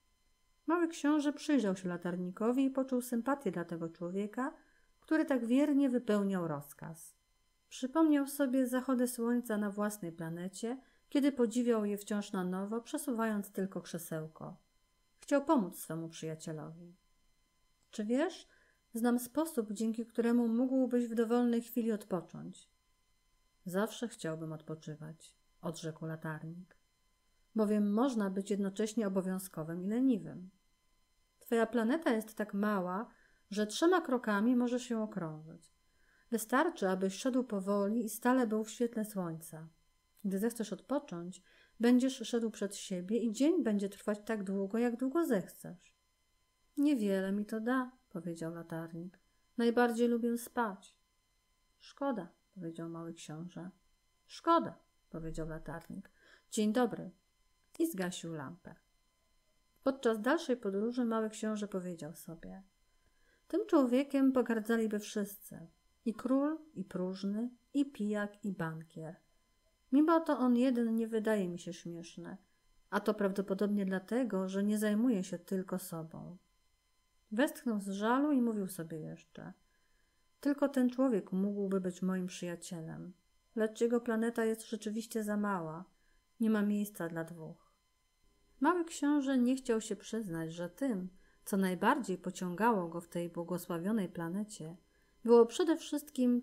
Mały książę przyjrzał się latarnikowi i poczuł sympatię dla tego człowieka, który tak wiernie wypełniał rozkaz. Przypomniał sobie zachody słońca na własnej planecie, kiedy podziwiał je wciąż na nowo, przesuwając tylko krzesełko. Chciał pomóc swemu przyjacielowi. Czy wiesz, znam sposób, dzięki któremu mógłbyś w dowolnej chwili odpocząć. Zawsze chciałbym odpoczywać, odrzekł latarnik, bowiem można być jednocześnie obowiązkowym i leniwym. Twoja planeta jest tak mała, że 3 krokami możesz ją okrążyć. Wystarczy, abyś szedł powoli i stale był w świetle słońca. Gdy zechcesz odpocząć, będziesz szedł przed siebie i dzień będzie trwać tak długo, jak długo zechcesz. Niewiele mi to da, powiedział latarnik. Najbardziej lubię spać. Szkoda, powiedział mały książę. Szkoda, powiedział latarnik. Dzień dobry. I zgasił lampę. Podczas dalszej podróży mały książę powiedział sobie: tym człowiekiem pogardzaliby wszyscy. I król, i próżny, i pijak, i bankier. Mimo to on jeden nie wydaje mi się śmieszny, a to prawdopodobnie dlatego, że nie zajmuje się tylko sobą. Westchnął z żalu i mówił sobie jeszcze: tylko ten człowiek mógłby być moim przyjacielem, lecz jego planeta jest rzeczywiście za mała, nie ma miejsca dla 2. Mały książę nie chciał się przyznać, że tym, co najbardziej pociągało go w tej błogosławionej planecie, było przede wszystkim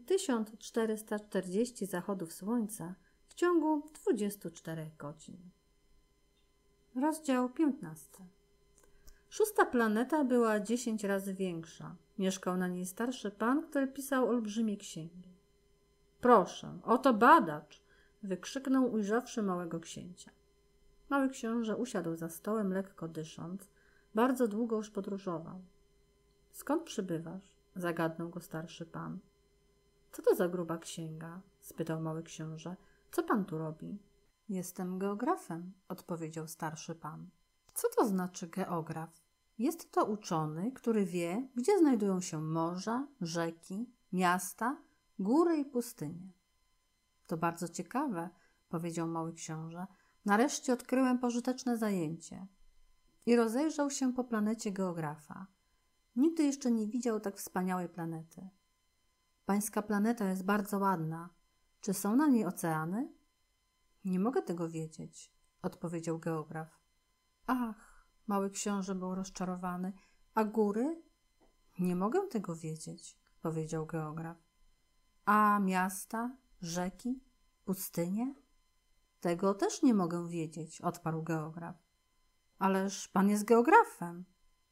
1440 zachodów słońca w ciągu 24 godzin. Rozdział 15. 6. planeta była 10 razy większa. Mieszkał na niej starszy pan, który pisał olbrzymie księgi. Proszę, oto badacz! Wykrzyknął, ujrzawszy małego księcia. Mały książę usiadł za stołem, lekko dysząc. Bardzo długo już podróżował. Skąd przybywasz? Zagadnął go starszy pan. Co to za gruba księga? Spytał mały książę. Co pan tu robi? Jestem geografem, odpowiedział starszy pan. Co to znaczy geograf? Jest to uczony, który wie, gdzie znajdują się morza, rzeki, miasta, góry i pustynie. To bardzo ciekawe, powiedział mały książę. Nareszcie odkryłem pożyteczne zajęcie. I rozejrzał się po planecie geografa. Nigdy jeszcze nie widział tak wspaniałej planety. Pańska planeta jest bardzo ładna. Czy są na niej oceany? Nie mogę tego wiedzieć, odpowiedział geograf. Ach, mały książę był rozczarowany. A góry? Nie mogę tego wiedzieć, powiedział geograf. A miasta, rzeki, pustynie? Tego też nie mogę wiedzieć, odparł geograf. Ależ pan jest geografem.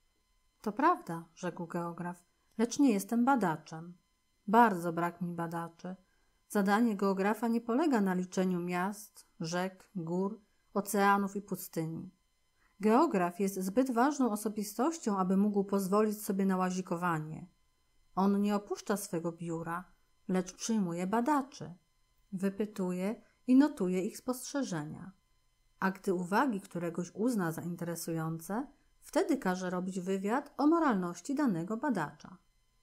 To prawda, rzekł geograf, lecz nie jestem badaczem. Bardzo brak mi badaczy. Zadanie geografa nie polega na liczeniu miast, rzek, gór, oceanów i pustyni. Geograf jest zbyt ważną osobistością, aby mógł pozwolić sobie na łazikowanie. On nie opuszcza swego biura, lecz przyjmuje badaczy. Wypytuje i notuje ich spostrzeżenia. A gdy uwagi któregoś uzna za interesujące, wtedy każe robić wywiad o moralności danego badacza.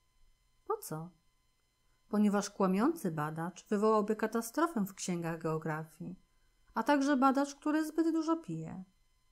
Po co? Ponieważ kłamiący badacz wywołałby katastrofę w księgach geografii, a także badacz, który zbyt dużo pije.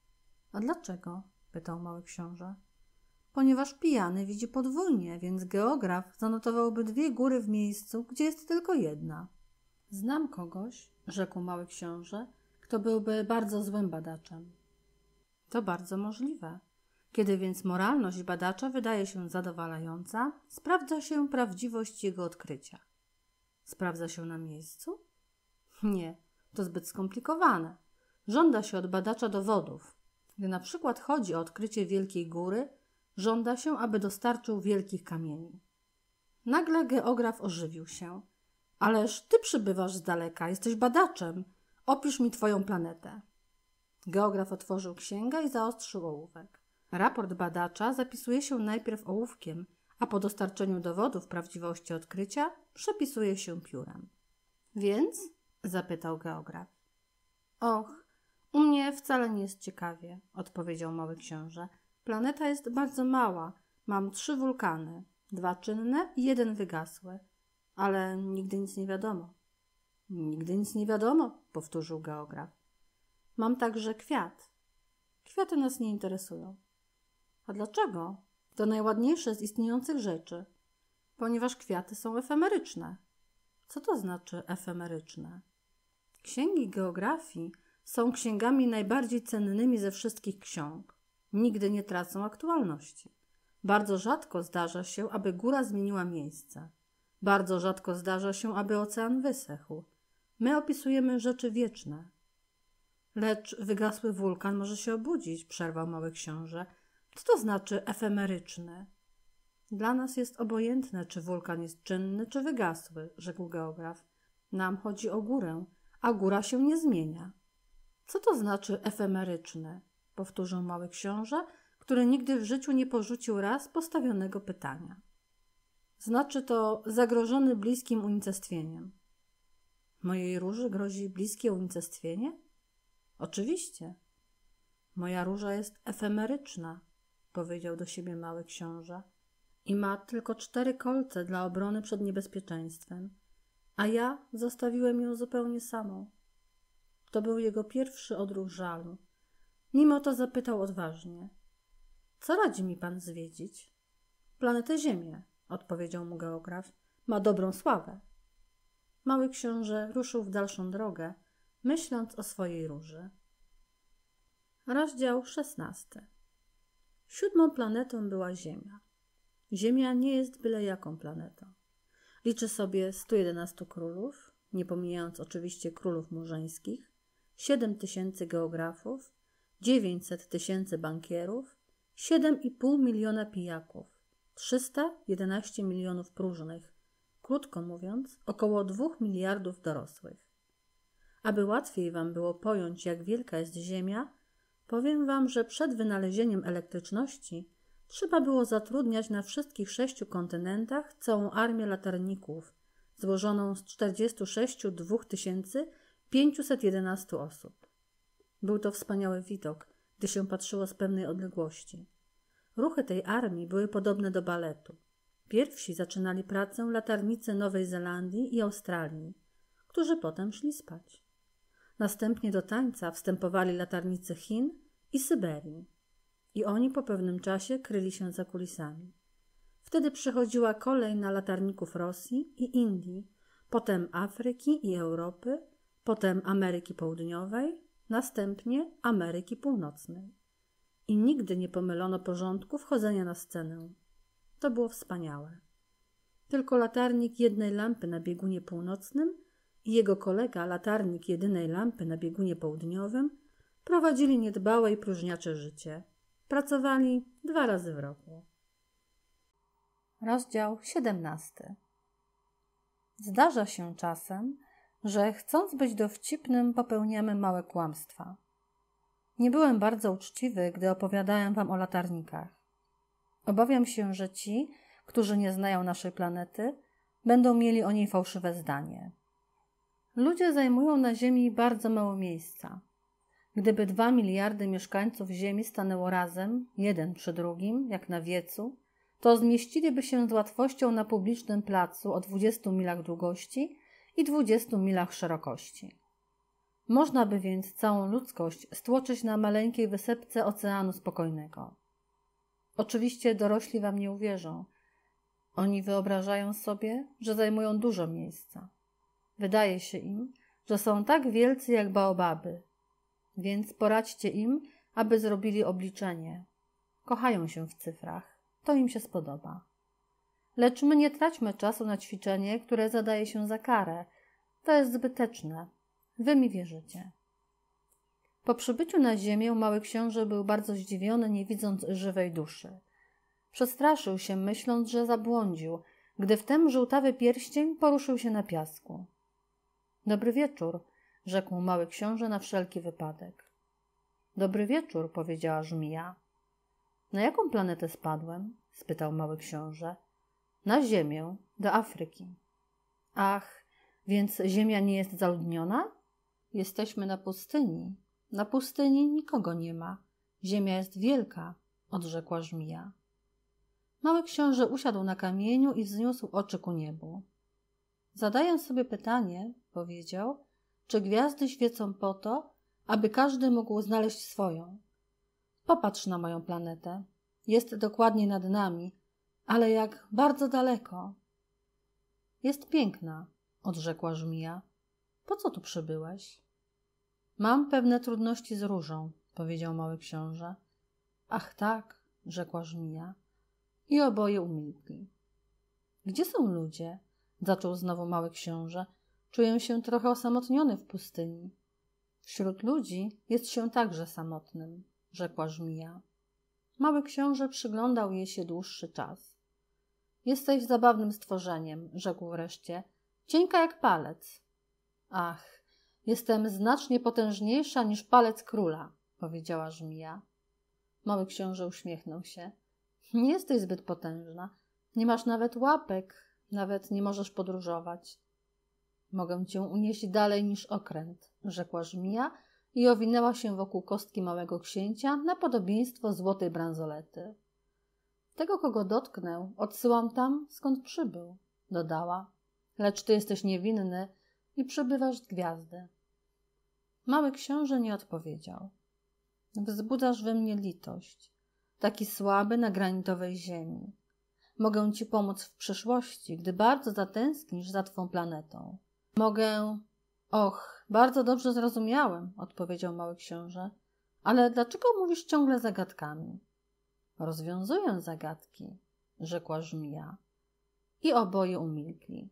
A dlaczego? Pytał mały książę. Ponieważ pijany widzi podwójnie, więc geograf zanotowałby 2 góry w miejscu, gdzie jest tylko jedna. Znam kogoś, rzekł mały książę, kto byłby bardzo złym badaczem. To bardzo możliwe. Kiedy więc moralność badacza wydaje się zadowalająca, sprawdza się prawdziwość jego odkrycia. Sprawdza się na miejscu? Nie, to zbyt skomplikowane. Żąda się od badacza dowodów. Gdy na przykład chodzi o odkrycie wielkiej góry, żąda się, aby dostarczył wielkich kamieni. Nagle geograf ożywił się. Ależ ty przybywasz z daleka, jesteś badaczem. Opisz mi twoją planetę. Geograf otworzył księgę i zaostrzył ołówek. Raport badacza zapisuje się najpierw ołówkiem, a po dostarczeniu dowodów prawdziwości odkrycia przepisuje się piórem. Więc? Zapytał geograf. Och, u mnie wcale nie jest ciekawie, odpowiedział mały książę. Planeta jest bardzo mała. Mam 3 wulkany, 2 czynne i 1 wygasły. Ale nigdy nic nie wiadomo. Nigdy nic nie wiadomo, powtórzył geograf. Mam także kwiat. Kwiaty nas nie interesują. A dlaczego? To najładniejsze z istniejących rzeczy. Ponieważ kwiaty są efemeryczne. Co to znaczy efemeryczne? Księgi geografii są księgami najbardziej cennymi ze wszystkich ksiąg. Nigdy nie tracą aktualności. Bardzo rzadko zdarza się, aby góra zmieniła miejsce. Bardzo rzadko zdarza się, aby ocean wysechł. My opisujemy rzeczy wieczne. Lecz wygasły wulkan może się obudzić, przerwał mały książę. Co to znaczy efemeryczny? Dla nas jest obojętne, czy wulkan jest czynny, czy wygasły, rzekł geograf. Nam chodzi o górę, a góra się nie zmienia. Co to znaczy efemeryczne? Powtórzył mały książę, który nigdy w życiu nie porzucił raz postawionego pytania. Znaczy to zagrożony bliskim unicestwieniem. Mojej róży grozi bliskie unicestwienie? Oczywiście. Moja róża jest efemeryczna, powiedział do siebie mały książę, i ma tylko 4 kolce dla obrony przed niebezpieczeństwem, a ja zostawiłem ją zupełnie samą. To był jego pierwszy odruch żalu. Mimo to zapytał odważnie. Co radzi mi pan zwiedzić? Planetę Ziemię, odpowiedział mu geograf. Ma dobrą sławę. Mały książę ruszył w dalszą drogę, myśląc o swojej róży. Rozdział 16. 7. planetą była Ziemia. Ziemia nie jest byle jaką planetą. Liczy sobie 111 królów, nie pomijając oczywiście królów murzyńskich, 7000 geografów, 900 000 bankierów, 7,5 miliona pijaków, 311 milionów próżnych, krótko mówiąc, około 2 miliardów dorosłych. Aby łatwiej wam było pojąć, jak wielka jest Ziemia, powiem wam, że przed wynalezieniem elektryczności trzeba było zatrudniać na wszystkich 6 kontynentach całą armię latarników, złożoną z 46 511 osób. Był to wspaniały widok, gdy się patrzyło z pewnej odległości. Ruchy tej armii były podobne do baletu. Pierwsi zaczynali pracę latarnicy Nowej Zelandii i Australii, którzy potem szli spać. Następnie do tańca wstępowali latarnicy Chin i Syberii. I oni po pewnym czasie kryli się za kulisami. Wtedy przychodziła kolej na latarników Rosji i Indii, potem Afryki i Europy, potem Ameryki Południowej, następnie Ameryki Północnej. I nigdy nie pomylono porządku wchodzenia na scenę. To było wspaniałe. Tylko latarnik jednej lampy na biegunie północnym i jego kolega, latarnik jedynej lampy na biegunie południowym, prowadzili niedbałe i próżniacze życie. Pracowali 2 razy w roku. Rozdział 17. Zdarza się czasem, że chcąc być dowcipnym, popełniamy małe kłamstwa. Nie byłem bardzo uczciwy, gdy opowiadałem wam o latarnikach. Obawiam się, że ci, którzy nie znają naszej planety, będą mieli o niej fałszywe zdanie. Ludzie zajmują na Ziemi bardzo mało miejsca. Gdyby 2 miliardy mieszkańców Ziemi stanęło razem, jeden przy drugim, jak na wiecu, to zmieściliby się z łatwością na publicznym placu o 20 milach długości i 20 milach szerokości. Można by więc całą ludzkość stłoczyć na maleńkiej wysepce Oceanu Spokojnego. Oczywiście dorośli wam nie uwierzą. Oni wyobrażają sobie, że zajmują dużo miejsca. Wydaje się im, że są tak wielcy jak baobaby. Więc poradźcie im, aby zrobili obliczenie. Kochają się w cyfrach. To im się spodoba. Lecz my nie traćmy czasu na ćwiczenie, które zadaje się za karę. To jest zbyteczne. Wy mi wierzycie. Po przybyciu na ziemię mały książę był bardzo zdziwiony, nie widząc żywej duszy. Przestraszył się, myśląc, że zabłądził, gdy wtem żółtawy pierścień poruszył się na piasku. Dobry wieczór, rzekł mały książę na wszelki wypadek. Dobry wieczór, powiedziała żmija. Na jaką planetę spadłem? Spytał mały książę. Na Ziemię, do Afryki. Ach, więc Ziemia nie jest zaludniona? Jesteśmy na pustyni. Na pustyni nikogo nie ma. Ziemia jest wielka, odrzekła żmija. Mały książę usiadł na kamieniu i wzniósł oczy ku niebu. Zadaję sobie pytanie, powiedział, czy gwiazdy świecą po to, aby każdy mógł znaleźć swoją. Popatrz na moją planetę. Jest dokładnie nad nami, ale jak bardzo daleko. Jest piękna, odrzekła żmija. Po co tu przybyłeś? Mam pewne trudności z różą, powiedział mały książę. Ach tak, rzekła żmija. I oboje umilkli. Gdzie są ludzie? Zaczął znowu mały książę. Czuję się trochę osamotniony w pustyni. Wśród ludzi jest się także samotnym, rzekła żmija. Mały książę przyglądał jej się dłuższy czas. Jesteś zabawnym stworzeniem, rzekł wreszcie. Cienka jak palec. Ach, jestem znacznie potężniejsza niż palec króla, powiedziała żmija. Mały książę uśmiechnął się. Nie jesteś zbyt potężna. Nie masz nawet łapek, nawet nie możesz podróżować. Mogę cię unieść dalej niż okręt, rzekła żmija i owinęła się wokół kostki małego księcia na podobieństwo złotej bransolety. Tego, kogo dotknę, odsyłam tam, skąd przybył, dodała. Lecz ty jesteś niewinny i przybywasz z gwiazdy. Mały książę nie odpowiedział. Wzbudzasz we mnie litość, taki słaby na granitowej ziemi. Mogę ci pomóc w przyszłości, gdy bardzo zatęsknisz za twą planetą. Mogę... Och, bardzo dobrze zrozumiałem, odpowiedział mały książę. Ale dlaczego mówisz ciągle zagadkami? Rozwiązuję zagadki, rzekła żmija. I oboje umilkli.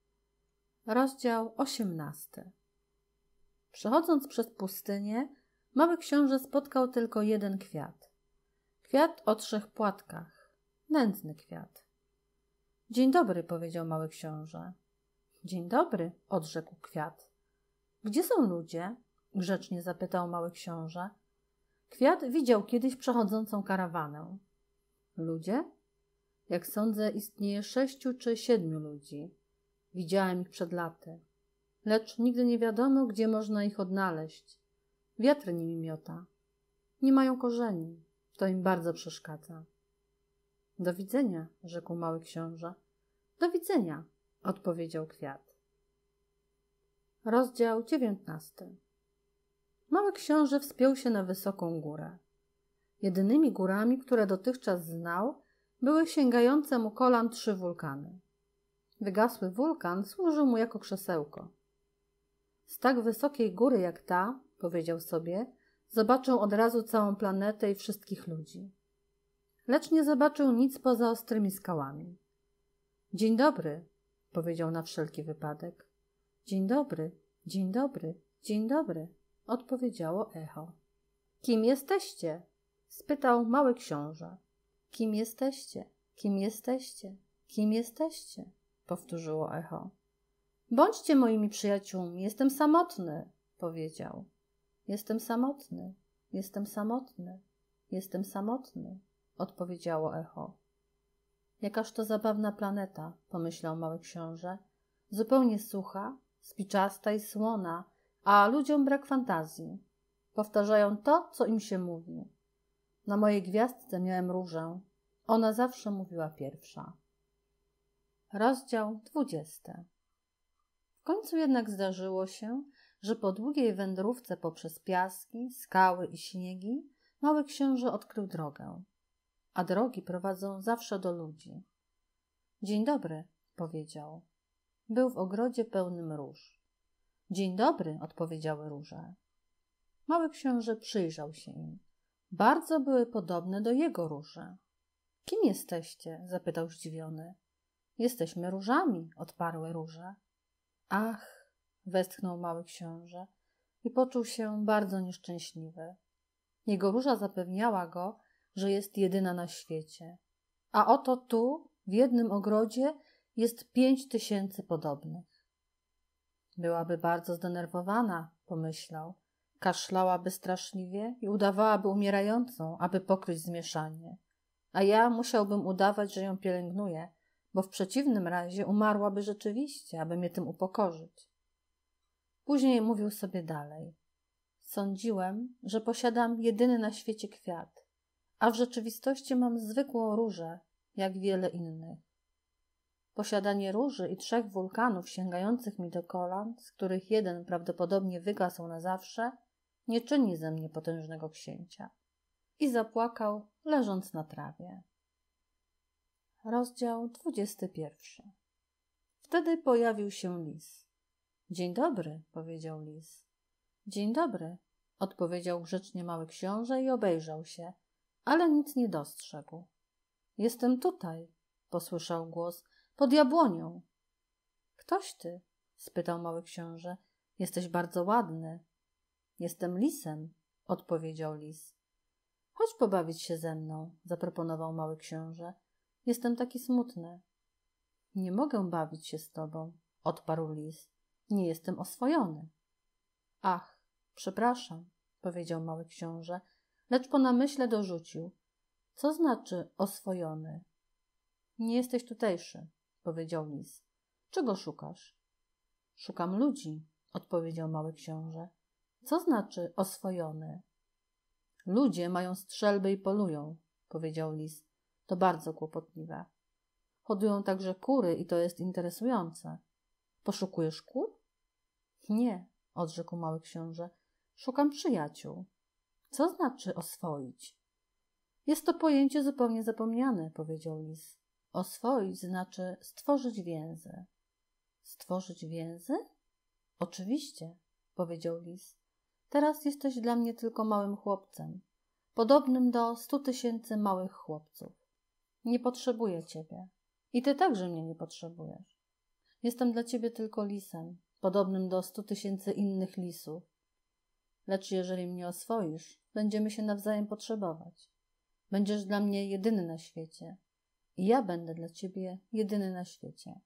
Rozdział 18. Przechodząc przez pustynię, mały książę spotkał tylko jeden kwiat. Kwiat o 3 płatkach. Nędzny kwiat. Dzień dobry, powiedział mały książę. Dzień dobry, odrzekł kwiat. Gdzie są ludzie? Grzecznie zapytał mały książę. Kwiat widział kiedyś przechodzącą karawanę. Ludzie? Jak sądzę, istnieje 6 czy 7 ludzi. Widziałem ich przed laty. Lecz nigdy nie wiadomo, gdzie można ich odnaleźć. Wiatr nimi miota. Nie mają korzeni. To im bardzo przeszkadza. Do widzenia, rzekł mały książę. Do widzenia, odpowiedział kwiat. Rozdział 19. Mały książę wspiął się na wysoką górę. Jedynymi górami, które dotychczas znał, były sięgające mu kolan 3 wulkany. Wygasły wulkan służył mu jako krzesełko. Z tak wysokiej góry jak ta, powiedział sobie, zobaczył od razu całą planetę i wszystkich ludzi. Lecz nie zobaczył nic poza ostrymi skałami. Dzień dobry, powiedział na wszelki wypadek. Dzień dobry, dzień dobry, dzień dobry, odpowiedziało echo. Kim jesteście? Spytał mały książę. Kim jesteście? Kim jesteście? Kim jesteście? Powtórzyło echo. Bądźcie moimi przyjaciółmi, jestem samotny, powiedział. Jestem samotny, jestem samotny, jestem samotny, odpowiedziało echo. Jakaż to zabawna planeta, pomyślał mały książę. Zupełnie sucha, spiczasta i słona, a ludziom brak fantazji. Powtarzają to, co im się mówi. Na mojej gwiazdce miałem różę. Ona zawsze mówiła pierwsza. Rozdział 20. W końcu jednak zdarzyło się, że po długiej wędrówce poprzez piaski, skały i śniegi mały książę odkrył drogę. A drogi prowadzą zawsze do ludzi. Dzień dobry, powiedział. Był w ogrodzie pełnym róż. Dzień dobry, odpowiedziały róże. Mały książę przyjrzał się im. Bardzo były podobne do jego róże. Kim jesteście? Zapytał zdziwiony. Jesteśmy różami, odparły róże. Ach, westchnął mały książę i poczuł się bardzo nieszczęśliwy. Jego róża zapewniała go, że jest jedyna na świecie. A oto tu, w jednym ogrodzie, jest 5000 podobnych. Byłaby bardzo zdenerwowana, pomyślał. Kaszlałaby straszliwie i udawałaby umierającą, aby pokryć zmieszanie. A ja musiałbym udawać, że ją pielęgnuję, bo w przeciwnym razie umarłaby rzeczywiście, aby mnie tym upokorzyć. Później mówił sobie dalej. Sądziłem, że posiadam jedyny na świecie kwiat, a w rzeczywistości mam zwykłą różę, jak wiele innych. Posiadanie róży i 3 wulkanów sięgających mi do kolan, z których jeden prawdopodobnie wygasł na zawsze, nie czyni ze mnie potężnego księcia. I zapłakał, leżąc na trawie. Rozdział 21. Wtedy pojawił się lis. Dzień dobry, powiedział lis. Dzień dobry, odpowiedział grzecznie mały książę i obejrzał się, ale nic nie dostrzegł. Jestem tutaj, posłyszał głos, pod jabłonią. Ktoś ty? Spytał mały książę. Jesteś bardzo ładny. Jestem lisem, odpowiedział lis. Chodź pobawić się ze mną, zaproponował mały książę. Jestem taki smutny. Nie mogę bawić się z tobą, odparł lis. Nie jestem oswojony. Ach, przepraszam, powiedział mały książę, lecz po namyśle dorzucił. Co znaczy oswojony? Nie jesteś tutejszy, powiedział lis. Czego szukasz? Szukam ludzi, odpowiedział mały książę. Co znaczy oswojony? Ludzie mają strzelby i polują, powiedział lis. To bardzo kłopotliwe. Hodują także kury i to jest interesujące. Poszukujesz kur? Nie, odrzekł mały książę. Szukam przyjaciół. Co znaczy oswoić? Jest to pojęcie zupełnie zapomniane, powiedział lis. Oswoić znaczy stworzyć więzy. Stworzyć więzy? Oczywiście, powiedział lis. Teraz jesteś dla mnie tylko małym chłopcem, podobnym do 100 000 małych chłopców. Nie potrzebuję ciebie. I ty także mnie nie potrzebujesz. Jestem dla ciebie tylko lisem, podobnym do 100 000 innych lisów. Lecz jeżeli mnie oswoisz, będziemy się nawzajem potrzebować. Będziesz dla mnie jedyny na świecie i ja będę dla ciebie jedyny na świecie.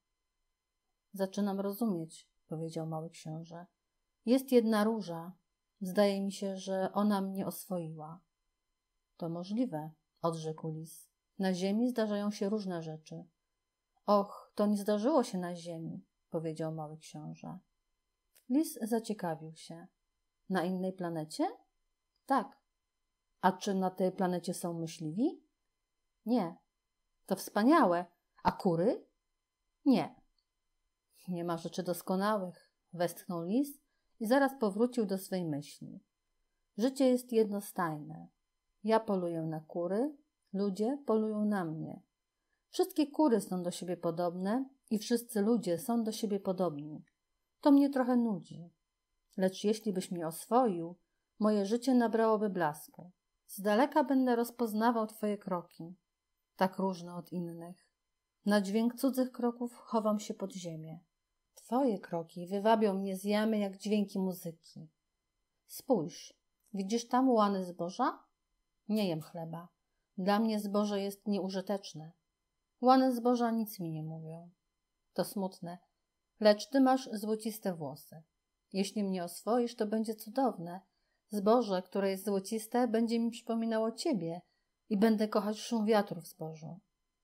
Zaczynam rozumieć, powiedział mały książę. Jest jedna róża. Zdaje mi się, że ona mnie oswoiła. To możliwe, odrzekł lis. Na ziemi zdarzają się różne rzeczy. Och, to nie zdarzyło się na ziemi, powiedział mały książę. Lis zaciekawił się. Na innej planecie? Tak. A czy na tej planecie są myśliwi? Nie. To wspaniałe. A kury? Nie. Nie ma rzeczy doskonałych, westchnął lis i zaraz powrócił do swej myśli. Życie jest jednostajne. Ja poluję na kury, ludzie polują na mnie. Wszystkie kury są do siebie podobne i wszyscy ludzie są do siebie podobni. To mnie trochę nudzi. Lecz jeśli byś mnie oswoił, moje życie nabrałoby blasku. Z daleka będę rozpoznawał twoje kroki, tak różne od innych. Na dźwięk cudzych kroków chowam się pod ziemię. Twoje kroki wywabią mnie z jamy jak dźwięki muzyki. Spójrz, widzisz tam łany zboża? Nie jem chleba. Dla mnie zboże jest nieużyteczne. Łany zboża nic mi nie mówią. To smutne, lecz ty masz złociste włosy. Jeśli mnie oswoisz, to będzie cudowne. Zboże, które jest złociste, będzie mi przypominało ciebie i będę kochać szum wiatru w zbożu.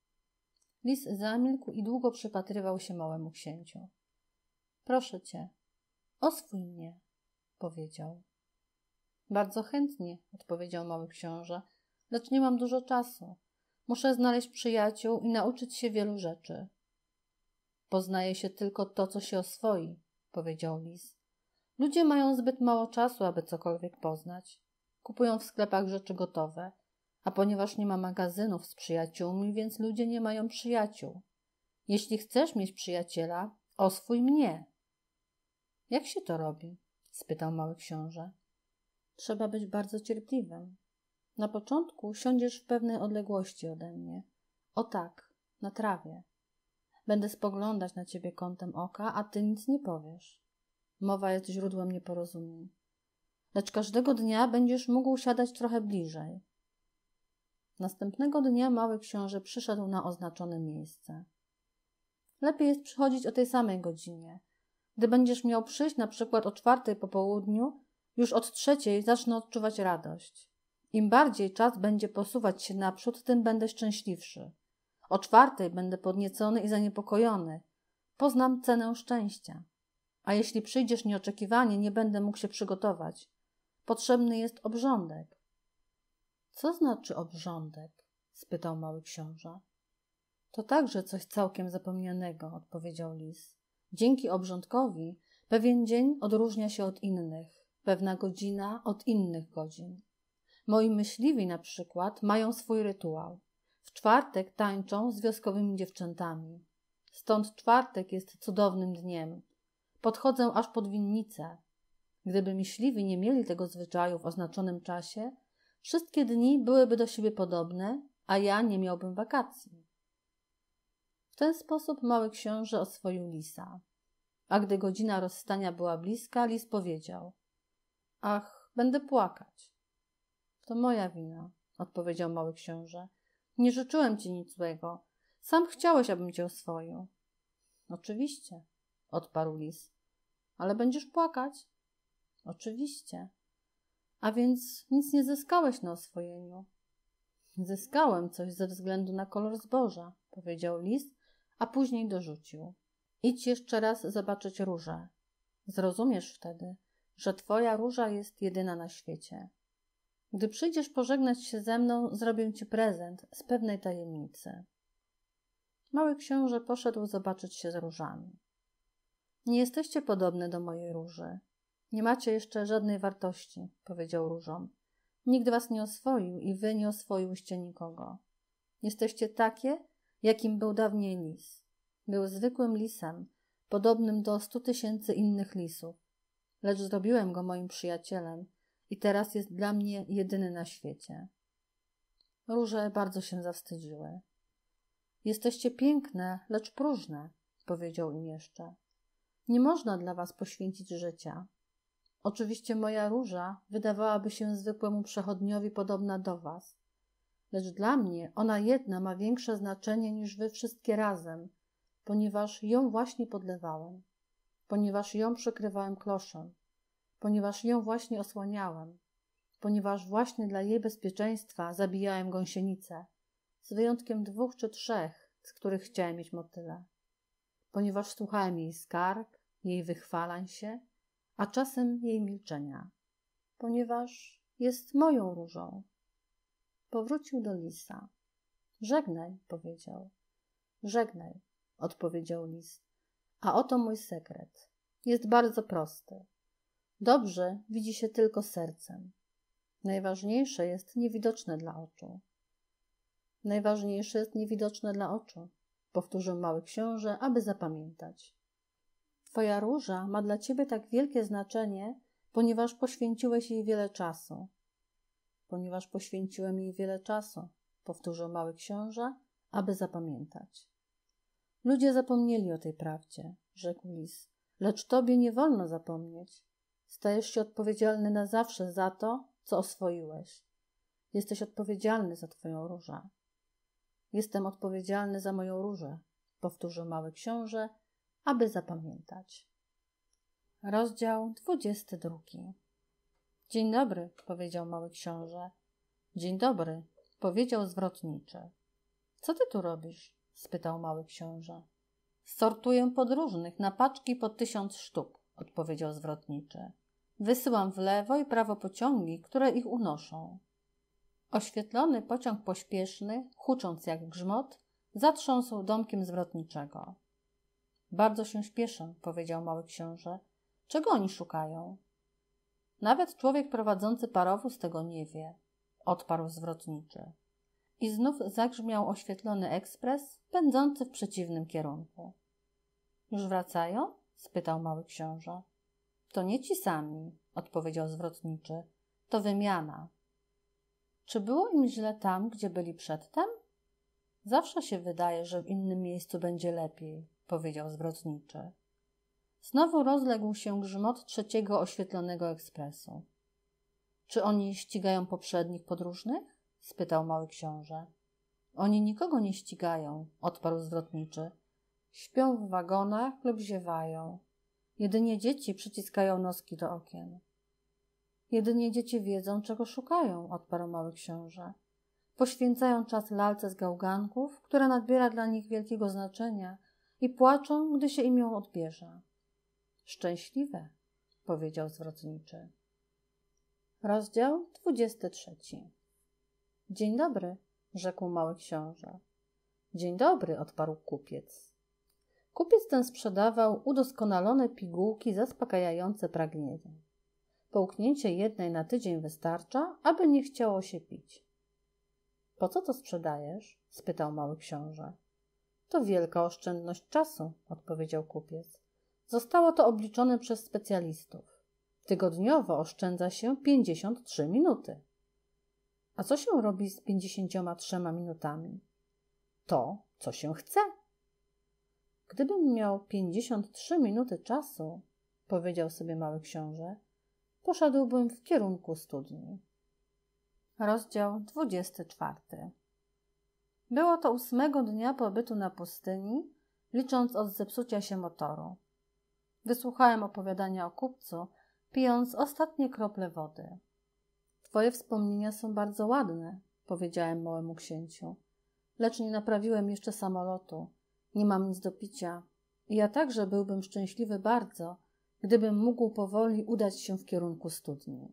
Lis zamilkł i długo przypatrywał się małemu księciu. Proszę cię, oswój mnie, powiedział. Bardzo chętnie, odpowiedział mały książę, lecz nie mam dużo czasu. Muszę znaleźć przyjaciół i nauczyć się wielu rzeczy. Poznaje się tylko to, co się oswoi, powiedział lis. Ludzie mają zbyt mało czasu, aby cokolwiek poznać. Kupują w sklepach rzeczy gotowe, a ponieważ nie ma magazynów z przyjaciółmi, więc ludzie nie mają przyjaciół. Jeśli chcesz mieć przyjaciela, oswój mnie. Jak się to robi? Spytał mały książę. Trzeba być bardzo cierpliwym. Na początku siądziesz w pewnej odległości ode mnie. O tak, na trawie. Będę spoglądać na ciebie kątem oka, a ty nic nie powiesz. Mowa jest źródłem nieporozumień. Lecz każdego dnia będziesz mógł siadać trochę bliżej. Następnego dnia mały książę przyszedł na oznaczone miejsce. Lepiej jest przychodzić o tej samej godzinie. Gdy będziesz miał przyjść na przykład o 4 po południu, już od 3 zacznę odczuwać radość. Im bardziej czas będzie posuwać się naprzód, tym będę szczęśliwszy. O 4 będę podniecony i zaniepokojony. Poznam cenę szczęścia. A jeśli przyjdziesz nieoczekiwanie, nie będę mógł się przygotować. Potrzebny jest obrządek. Co znaczy obrządek? Spytał mały książę. To także coś całkiem zapomnianego, odpowiedział lis. Dzięki obrządkowi pewien dzień odróżnia się od innych, pewna godzina od innych godzin. Moi myśliwi na przykład mają swój rytuał. W czwartek tańczą z wioskowymi dziewczętami. Stąd czwartek jest cudownym dniem. Podchodzę aż pod winnicę. Gdyby myśliwi nie mieli tego zwyczaju w oznaczonym czasie, wszystkie dni byłyby do siebie podobne, a ja nie miałbym wakacji. W ten sposób mały książę oswoił lisa. A gdy godzina rozstania była bliska, lis powiedział: Ach, będę płakać. To moja wina, odpowiedział mały książę. Nie życzyłem ci nic złego. Sam chciałeś, abym cię oswoił. Oczywiście, odparł lis. Ale będziesz płakać? Oczywiście. A więc nic nie zyskałeś na oswojeniu. Zyskałem coś ze względu na kolor zboża, powiedział lis, a później dorzucił. Idź jeszcze raz zobaczyć różę. Zrozumiesz wtedy, że twoja róża jest jedyna na świecie. Gdy przyjdziesz pożegnać się ze mną, zrobię ci prezent z pewnej tajemnicy. Mały książę poszedł zobaczyć się z różami. Nie jesteście podobne do mojej róży. Nie macie jeszcze żadnej wartości, powiedział różom. Nikt was nie oswoił i wy nie oswoiłyście nikogo. Jesteście takie, jakim był dawniej lis. Był zwykłym lisem, podobnym do 100 000 innych lisów. Lecz zrobiłem go moim przyjacielem i teraz jest dla mnie jedyny na świecie. Róże bardzo się zawstydziły. Jesteście piękne, lecz próżne, powiedział im jeszcze. Nie można dla was poświęcić życia. Oczywiście moja róża wydawałaby się zwykłemu przechodniowi podobna do was, lecz dla mnie ona jedna ma większe znaczenie niż wy wszystkie razem, ponieważ ją właśnie podlewałem, ponieważ ją przykrywałem kloszem, ponieważ ją właśnie osłaniałem, ponieważ właśnie dla jej bezpieczeństwa zabijałem gąsienicę, z wyjątkiem 2 czy 3, z których chciałem mieć motyle, ponieważ słuchałem jej skarg, jej wychwalań się, a czasem jej milczenia, ponieważ jest moją różą. Powrócił do lisa. Żegnaj, powiedział. Żegnaj, odpowiedział lis. A oto mój sekret. Jest bardzo prosty. Dobrze widzi się tylko sercem. Najważniejsze jest niewidoczne dla oczu. Najważniejsze jest niewidoczne dla oczu, powtórzył mały książę, aby zapamiętać. Twoja róża ma dla ciebie tak wielkie znaczenie, ponieważ poświęciłeś jej wiele czasu. Ponieważ poświęciłem jej wiele czasu, powtórzył mały książę, aby zapamiętać. Ludzie zapomnieli o tej prawdzie, rzekł lis, lecz tobie nie wolno zapomnieć. Stajesz się odpowiedzialny na zawsze za to, co oswoiłeś. Jesteś odpowiedzialny za twoją różę. Jestem odpowiedzialny za moją różę, powtórzył mały książę, aby zapamiętać. Rozdział 22. Dzień dobry, powiedział mały książę. Dzień dobry, powiedział zwrotniczy. Co ty tu robisz? Spytał mały książę. Sortuję podróżnych na paczki po 1000 sztuk, odpowiedział zwrotniczy. Wysyłam w lewo i prawo pociągi, które ich unoszą. Oświetlony pociąg pośpieszny, hucząc jak grzmot, zatrząsł domkiem zwrotniczego. Bardzo się śpieszę, powiedział mały książę. Czego oni szukają? Nawet człowiek prowadzący parowóz tego nie wie, odparł zwrotniczy. I znów zagrzmiał oświetlony ekspres, pędzący w przeciwnym kierunku. Już wracają? Spytał mały książę. To nie ci sami, odpowiedział zwrotniczy. To wymiana. Czy było im źle tam, gdzie byli przedtem? Zawsze się wydaje, że w innym miejscu będzie lepiej, powiedział zwrotniczy. Znowu rozległ się grzmot 3. oświetlonego ekspresu. Czy oni ścigają poprzednich podróżnych? Spytał mały książę. Oni nikogo nie ścigają, odparł zwrotniczy. Śpią w wagonach lub ziewają. Jedynie dzieci przyciskają noski do okien. Jedynie dzieci wiedzą, czego szukają, odparł mały książę. Poświęcają czas lalce z gałganków, która nadbiera dla nich wielkiego znaczenia i płaczą, gdy się im ją odbierze. Szczęśliwe, powiedział zwrotniczy. Rozdział 23. Dzień dobry, rzekł mały książę. Dzień dobry, odparł kupiec. Kupiec ten sprzedawał udoskonalone pigułki zaspokajające pragnienie. Połknięcie jednej na tydzień wystarcza, aby nie chciało się pić. Po co to sprzedajesz? Spytał mały książę. To wielka oszczędność czasu, odpowiedział kupiec. Zostało to obliczone przez specjalistów. Tygodniowo oszczędza się 53 minuty. A co się robi z 53 minutami? To, co się chce. Gdybym miał 53 minuty czasu, powiedział sobie mały książę, poszedłbym w kierunku studni. Rozdział 24. Było to 8 dnia pobytu na pustyni, licząc od zepsucia się motoru. Wysłuchałem opowiadania o kupcu, pijąc ostatnie krople wody. Twoje wspomnienia są bardzo ładne, powiedziałem małemu księciu, lecz nie naprawiłem jeszcze samolotu. Nie mam nic do picia. I ja także byłbym szczęśliwy bardzo, gdybym mógł powoli udać się w kierunku studni.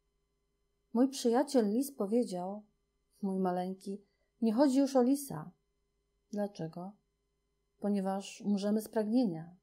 Mój przyjaciel lis powiedział, mój maleńki, nie chodzi już o lisa. Dlaczego? Ponieważ umrzemy z pragnienia.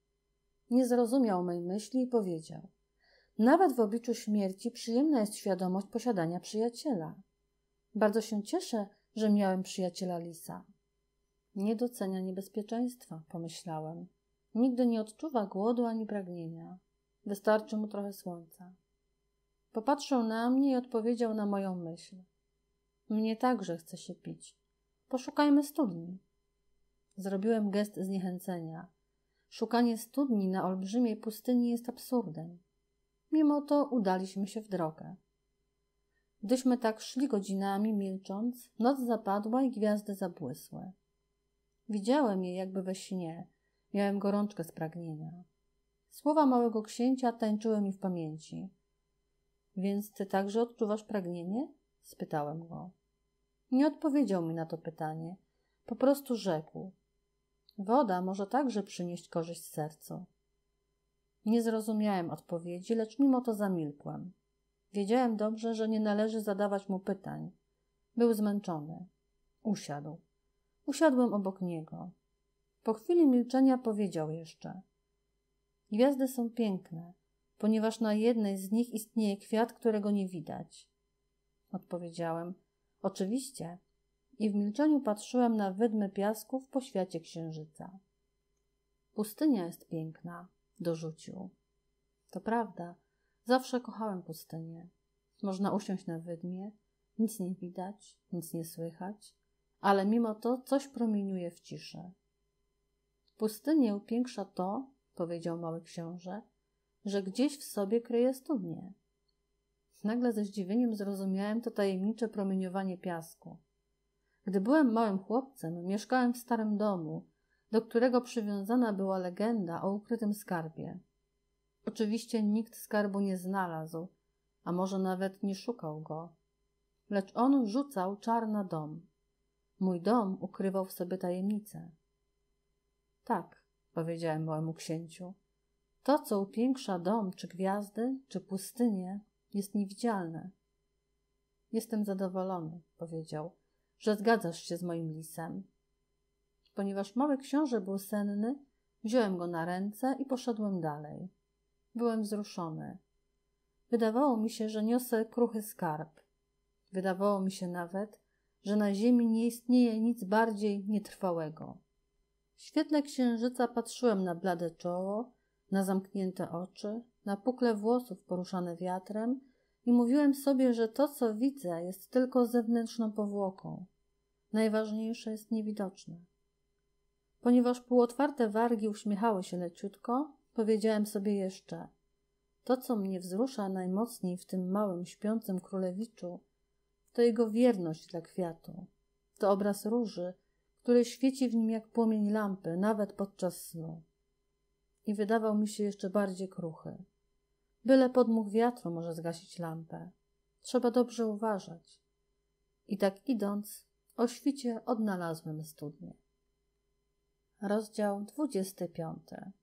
Nie zrozumiał mej myśli i powiedział, nawet w obliczu śmierci przyjemna jest świadomość posiadania przyjaciela. Bardzo się cieszę, że miałem przyjaciela lisa. Nie docenia niebezpieczeństwa, pomyślałem. Nigdy nie odczuwa głodu ani pragnienia. Wystarczy mu trochę słońca. Popatrzył na mnie i odpowiedział na moją myśl. Mnie także chce się pić. Poszukajmy studni. Zrobiłem gest zniechęcenia. Szukanie studni na olbrzymiej pustyni jest absurdem. Mimo to udaliśmy się w drogę. Gdyśmy tak szli godzinami, milcząc, noc zapadła i gwiazdy zabłysły. Widziałem je jakby we śnie. Miałem gorączkę z pragnienia. Słowa małego księcia tańczyły mi w pamięci. Więc ty także odczuwasz pragnienie? Spytałem go. Nie odpowiedział mi na to pytanie. Po prostu rzekł. Woda może także przynieść korzyść sercu. Nie zrozumiałem odpowiedzi, lecz mimo to zamilkłem. Wiedziałem dobrze, że nie należy zadawać mu pytań. Był zmęczony. Usiadł. Usiadłem obok niego. Po chwili milczenia powiedział jeszcze. Gwiazdy są piękne, ponieważ na jednej z nich istnieje kwiat, którego nie widać. Odpowiedziałem. Oczywiście. I w milczeniu patrzyłem na wydmy piasku w poświacie księżyca. Pustynia jest piękna, dorzucił. To prawda, zawsze kochałem pustynię. Można usiąść na wydmie, nic nie widać, nic nie słychać, ale mimo to coś promieniuje w ciszy. Pustynię upiększa to, powiedział mały książę, że gdzieś w sobie kryje studnię. Nagle ze zdziwieniem zrozumiałem to tajemnicze promieniowanie piasku. Gdy byłem małym chłopcem, mieszkałem w starym domu, do którego przywiązana była legenda o ukrytym skarbie. Oczywiście nikt skarbu nie znalazł, a może nawet nie szukał go. Lecz on rzucał czar na dom. Mój dom ukrywał w sobie tajemnicę. Tak, powiedziałem małemu księciu. To, co upiększa dom, czy gwiazdy, czy pustynię, jest niewidzialne. Jestem zadowolony, powiedział, że zgadzasz się z moim lisem. Ponieważ mały książę był senny, wziąłem go na ręce i poszedłem dalej. Byłem wzruszony. Wydawało mi się, że niosę kruchy skarb. Wydawało mi się nawet, że na ziemi nie istnieje nic bardziej nietrwałego. W świetle księżyca patrzyłem na blade czoło, na zamknięte oczy, na pukle włosów poruszane wiatrem i mówiłem sobie, że to, co widzę, jest tylko zewnętrzną powłoką. Najważniejsze jest niewidoczne. Ponieważ półotwarte wargi uśmiechały się leciutko, powiedziałem sobie jeszcze, to, co mnie wzrusza najmocniej w tym małym, śpiącym królewiczu, to jego wierność dla kwiatu. To obraz róży, który świeci w nim jak płomień lampy, nawet podczas snu. I wydawał mi się jeszcze bardziej kruchy. Byle podmuch wiatru może zgasić lampę. Trzeba dobrze uważać. I tak idąc, o świcie odnalazłem studnię. Rozdział 25.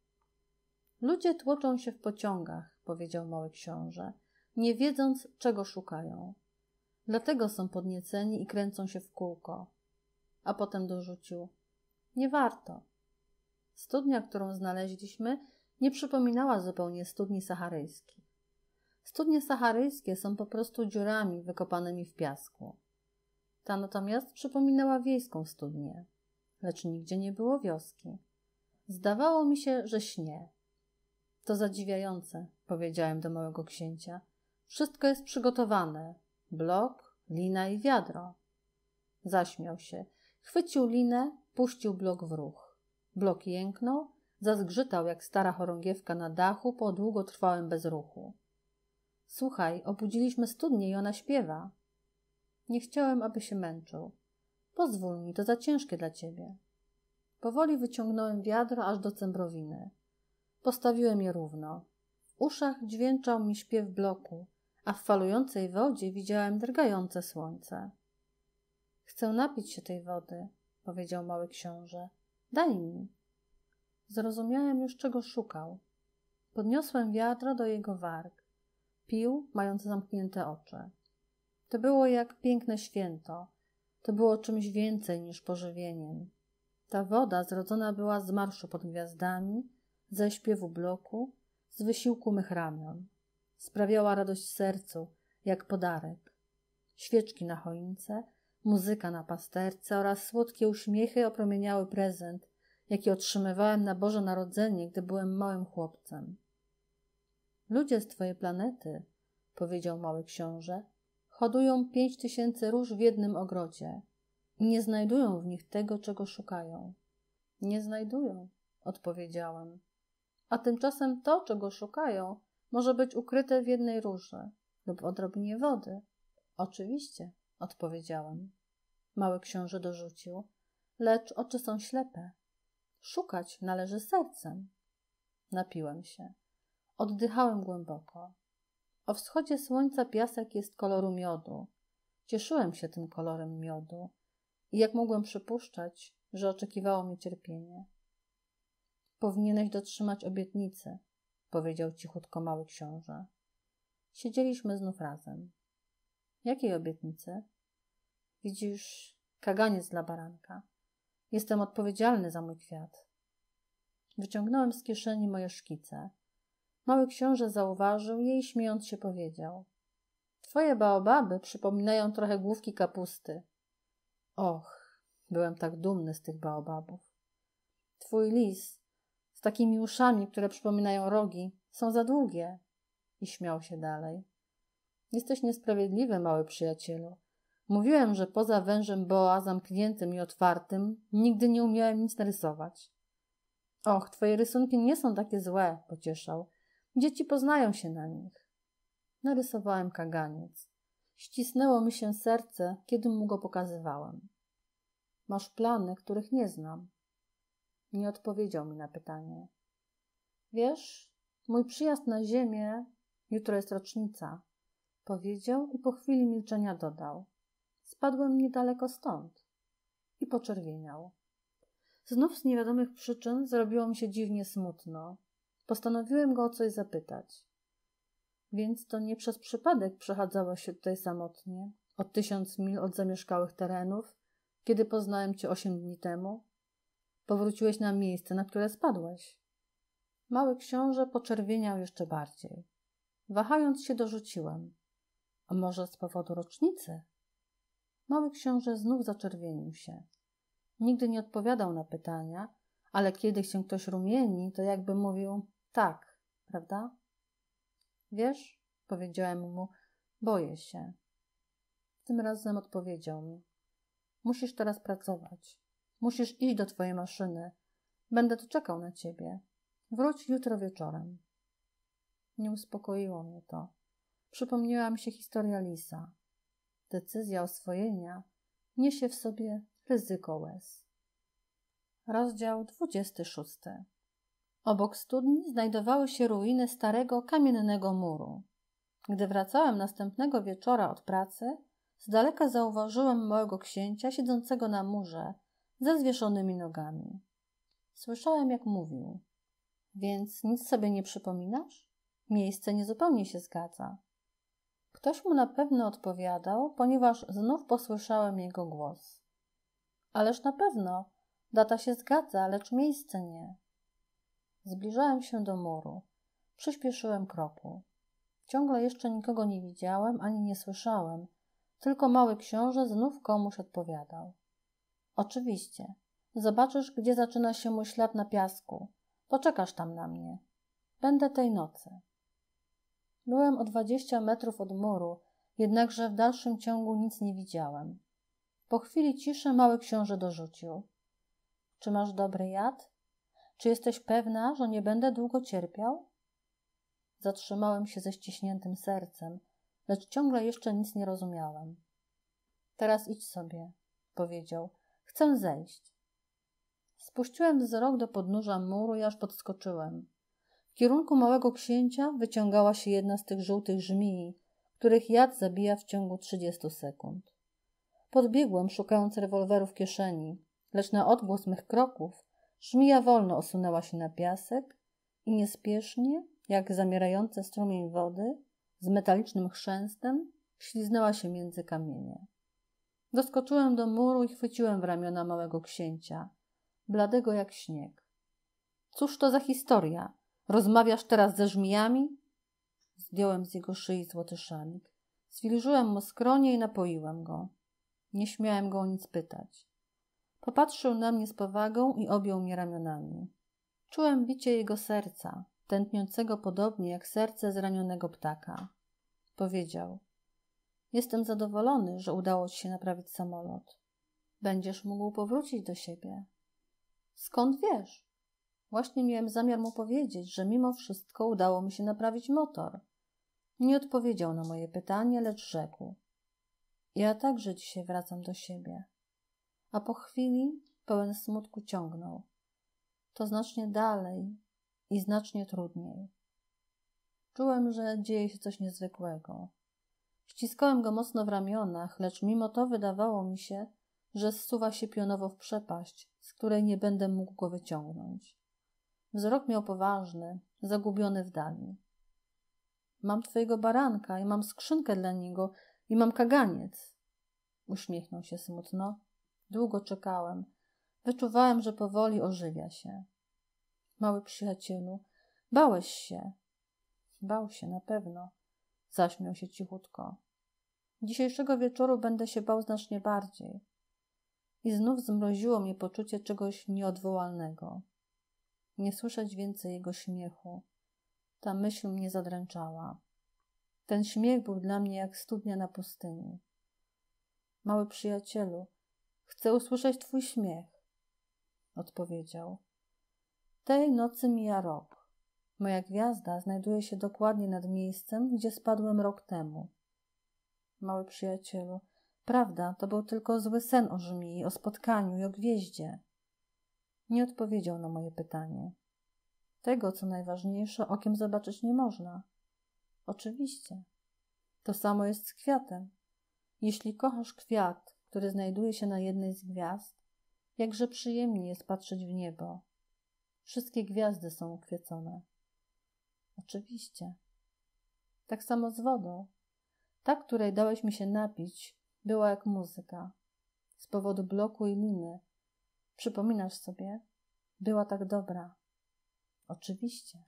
Ludzie tłoczą się w pociągach, powiedział mały książę, nie wiedząc, czego szukają. Dlatego są podnieceni i kręcą się w kółko. A potem dorzucił, nie warto. Studnia, którą znaleźliśmy, nie przypominała zupełnie studni saharyjskich. Studnie saharyjskie są po prostu dziurami wykopanymi w piasku. Ta natomiast przypominała wiejską studnię. lecz nigdzie nie było wioski. Zdawało mi się, że śnie. To zadziwiające, powiedziałem do małego księcia. Wszystko jest przygotowane. Blok, lina i wiadro. Zaśmiał się. Chwycił linę, puścił blok w ruch. Blok jęknął, zazgrzytał jak stara chorągiewka na dachu po długotrwałym bezruchu. Słuchaj, obudziliśmy studnię i ona śpiewa. Nie chciałem, aby się męczył. Pozwól mi, to za ciężkie dla ciebie. Powoli wyciągnąłem wiadro aż do cembrowiny. Postawiłem je równo. W uszach dźwięczał mi śpiew bloku, a w falującej wodzie widziałem drgające słońce. Chcę napić się tej wody, powiedział mały książę. Daj mi. Zrozumiałem już, czego szukał. Podniosłem wiadro do jego warg. Pił, mając zamknięte oczy. To było jak piękne święto. To było czymś więcej niż pożywieniem. Ta woda zrodzona była z marszu pod gwiazdami, ze śpiewu bloku, z wysiłku mych ramion. Sprawiała radość sercu, jak podarek. Świeczki na choince, muzyka na pasterce oraz słodkie uśmiechy opromieniały prezent, jaki otrzymywałem na Boże Narodzenie, gdy byłem małym chłopcem. Ludzie z twojej planety, powiedział mały książę, hodują 5000 róż w jednym ogrodzie i nie znajdują w nich tego, czego szukają. Nie znajdują, odpowiedziałem. A tymczasem to, czego szukają, może być ukryte w jednej róży lub w odrobinie wody. Oczywiście, odpowiedziałem. Mały książę dorzucił, lecz oczy są ślepe. Szukać należy sercem. Napiłem się. Oddychałem głęboko. O wschodzie słońca piasek jest koloru miodu. Cieszyłem się tym kolorem miodu i jak mogłem przypuszczać, że oczekiwało mnie cierpienie. Powinieneś dotrzymać obietnicy, powiedział cichutko mały książę. Siedzieliśmy znów razem. Jakiej obietnicy? Widzisz, kaganiec dla baranka. Jestem odpowiedzialny za mój kwiat. Wyciągnąłem z kieszeni moje szkice. Mały książę zauważył je i śmiejąc się powiedział. Twoje baobaby przypominają trochę główki kapusty. Och, byłem tak dumny z tych baobabów. Twój lis z takimi uszami, które przypominają rogi, są za długie. I śmiał się dalej. Jesteś niesprawiedliwy, mały przyjacielu. Mówiłem, że poza wężem boa zamkniętym i otwartym nigdy nie umiałem nic narysować. Och, twoje rysunki nie są takie złe, pocieszał. Dzieci poznają się na nich. Narysowałem kaganiec. Ścisnęło mi się serce, kiedy mu go pokazywałem. Masz plany, których nie znam. Nie odpowiedział mi na pytanie. Wiesz, mój przyjazd na ziemię, jutro jest rocznica, powiedział i po chwili milczenia dodał. Spadłem niedaleko stąd. I poczerwieniał. Znów z niewiadomych przyczyn zrobiło mi się dziwnie smutno. Postanowiłem go o coś zapytać. Więc to nie przez przypadek przechadzałeś się tutaj samotnie, o 1000 mil od zamieszkałych terenów, kiedy poznałem cię 8 dni temu? Powróciłeś na miejsce, na które spadłeś. Mały książę poczerwieniał jeszcze bardziej. Wahając się dorzuciłem. A może z powodu rocznicy? Mały książę znów zaczerwienił się. Nigdy nie odpowiadał na pytania, ale kiedy się ktoś rumieni, to jakby mówił tak, prawda? Wiesz, powiedziałem mu, boję się. Tym razem odpowiedział mi. Musisz teraz pracować. Musisz iść do twojej maszyny. Będę tu czekał na ciebie. Wróć jutro wieczorem. Nie uspokoiło mnie to. Przypomniała mi się historia lisa. Decyzja oswojenia niesie w sobie ryzyko łez. Rozdział 26. Obok studni znajdowały się ruiny starego kamiennego muru. Gdy wracałem następnego wieczora od pracy, z daleka zauważyłem małego księcia siedzącego na murze ze zwieszonymi nogami. Słyszałem, jak mówił. Więc nic sobie nie przypominasz? Miejsce niezupełnie się zgadza. Ktoś mu na pewno odpowiadał, ponieważ znów posłyszałem jego głos. Ależ na pewno, data się zgadza, lecz miejsce nie. Zbliżałem się do muru. Przyspieszyłem kroku. Ciągle jeszcze nikogo nie widziałem ani nie słyszałem, tylko mały książę znów komuś odpowiadał. Oczywiście, Zobaczysz, gdzie zaczyna się mój ślad na piasku. Poczekasz tam na mnie. Będę tej nocy. Byłem o 20 metrów od muru, jednakże w dalszym ciągu nic nie widziałem. Po chwili ciszy mały książę dorzucił. Czy masz dobry jad? Czy jesteś pewna, że nie będę długo cierpiał? Zatrzymałem się ze ściśniętym sercem, lecz ciągle jeszcze nic nie rozumiałem. Teraz idź sobie, powiedział. Chcę zejść. Spuściłem wzrok do podnóża muru i aż podskoczyłem. W kierunku małego księcia wyciągała się jedna z tych żółtych żmii, których jad zabija w ciągu 30 sekund. Podbiegłem, szukając rewolweru w kieszeni, lecz na odgłos mych kroków żmija wolno osunęła się na piasek i niespiesznie, jak zamierający strumień wody, z metalicznym chrzęstem śliznęła się między kamienie. Doskoczyłem do muru i chwyciłem w ramiona małego księcia, bladego jak śnieg. Cóż to za historia? Rozmawiasz teraz ze żmijami? Zdjąłem z jego szyi złoty szalik. Zwilżyłem mu skronie i napoiłem go. Nie śmiałem go o nic pytać. Popatrzył na mnie z powagą i objął mnie ramionami. Czułem bicie jego serca, tętniącego podobnie jak serce zranionego ptaka. Powiedział: jestem zadowolony, że udało ci się naprawić samolot. Będziesz mógł powrócić do siebie. Skąd wiesz? Właśnie miałem zamiar mu powiedzieć, że mimo wszystko udało mi się naprawić motor. Nie odpowiedział na moje pytanie, lecz rzekł: ja także dzisiaj wracam do siebie. A po chwili, pełen smutku, ciągnął: to znacznie dalej i znacznie trudniej. Czułem, że dzieje się coś niezwykłego. Ściskałem go mocno w ramionach, lecz mimo to wydawało mi się, że zsuwa się pionowo w przepaść, z której nie będę mógł go wyciągnąć. Wzrok miał poważny, zagubiony w dali. Mam twojego baranka i mam skrzynkę dla niego i mam kaganiec. Uśmiechnął się smutno. Długo czekałem. Wyczuwałem, że powoli ożywia się. Mały przyjacielu, bałeś się. Bał się na pewno. Zaśmiał się cichutko. Dzisiejszego wieczoru będę się bał znacznie bardziej. I znów zmroziło mnie poczucie czegoś nieodwołalnego. Nie słyszeć więcej jego śmiechu. Ta myśl mnie zadręczała. Ten śmiech był dla mnie jak studnia na pustyni. Mały przyjacielu, chcę usłyszeć twój śmiech, odpowiedział. Tej nocy mija rok. Moja gwiazda znajduje się dokładnie nad miejscem, gdzie spadłem rok temu. Mały przyjacielu, prawda, to był tylko zły sen o żmii, o spotkaniu i o gwieździe. Nie odpowiedział na moje pytanie. Tego, co najważniejsze, okiem zobaczyć nie można. Oczywiście. To samo jest z kwiatem. Jeśli kochasz kwiat, który znajduje się na jednej z gwiazd, jakże przyjemnie jest patrzeć w niebo. Wszystkie gwiazdy są ukwiecone. Oczywiście. Tak samo z wodą. Ta, której dałeś mi się napić, była jak muzyka. Z powodu bloku i liny. Przypominasz sobie? Była tak dobra. Oczywiście.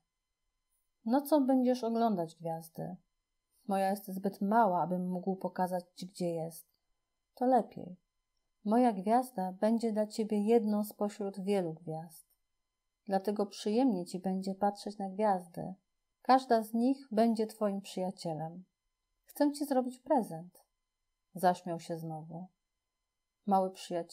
Nocą będziesz oglądać gwiazdy. Moja jest zbyt mała, abym mógł pokazać ci, gdzie jest. To lepiej. Moja gwiazda będzie dla ciebie jedną spośród wielu gwiazd. Dlatego przyjemnie ci będzie patrzeć na gwiazdy. Każda z nich będzie twoim przyjacielem. Chcę ci zrobić prezent. Zaśmiał się znowu. Mały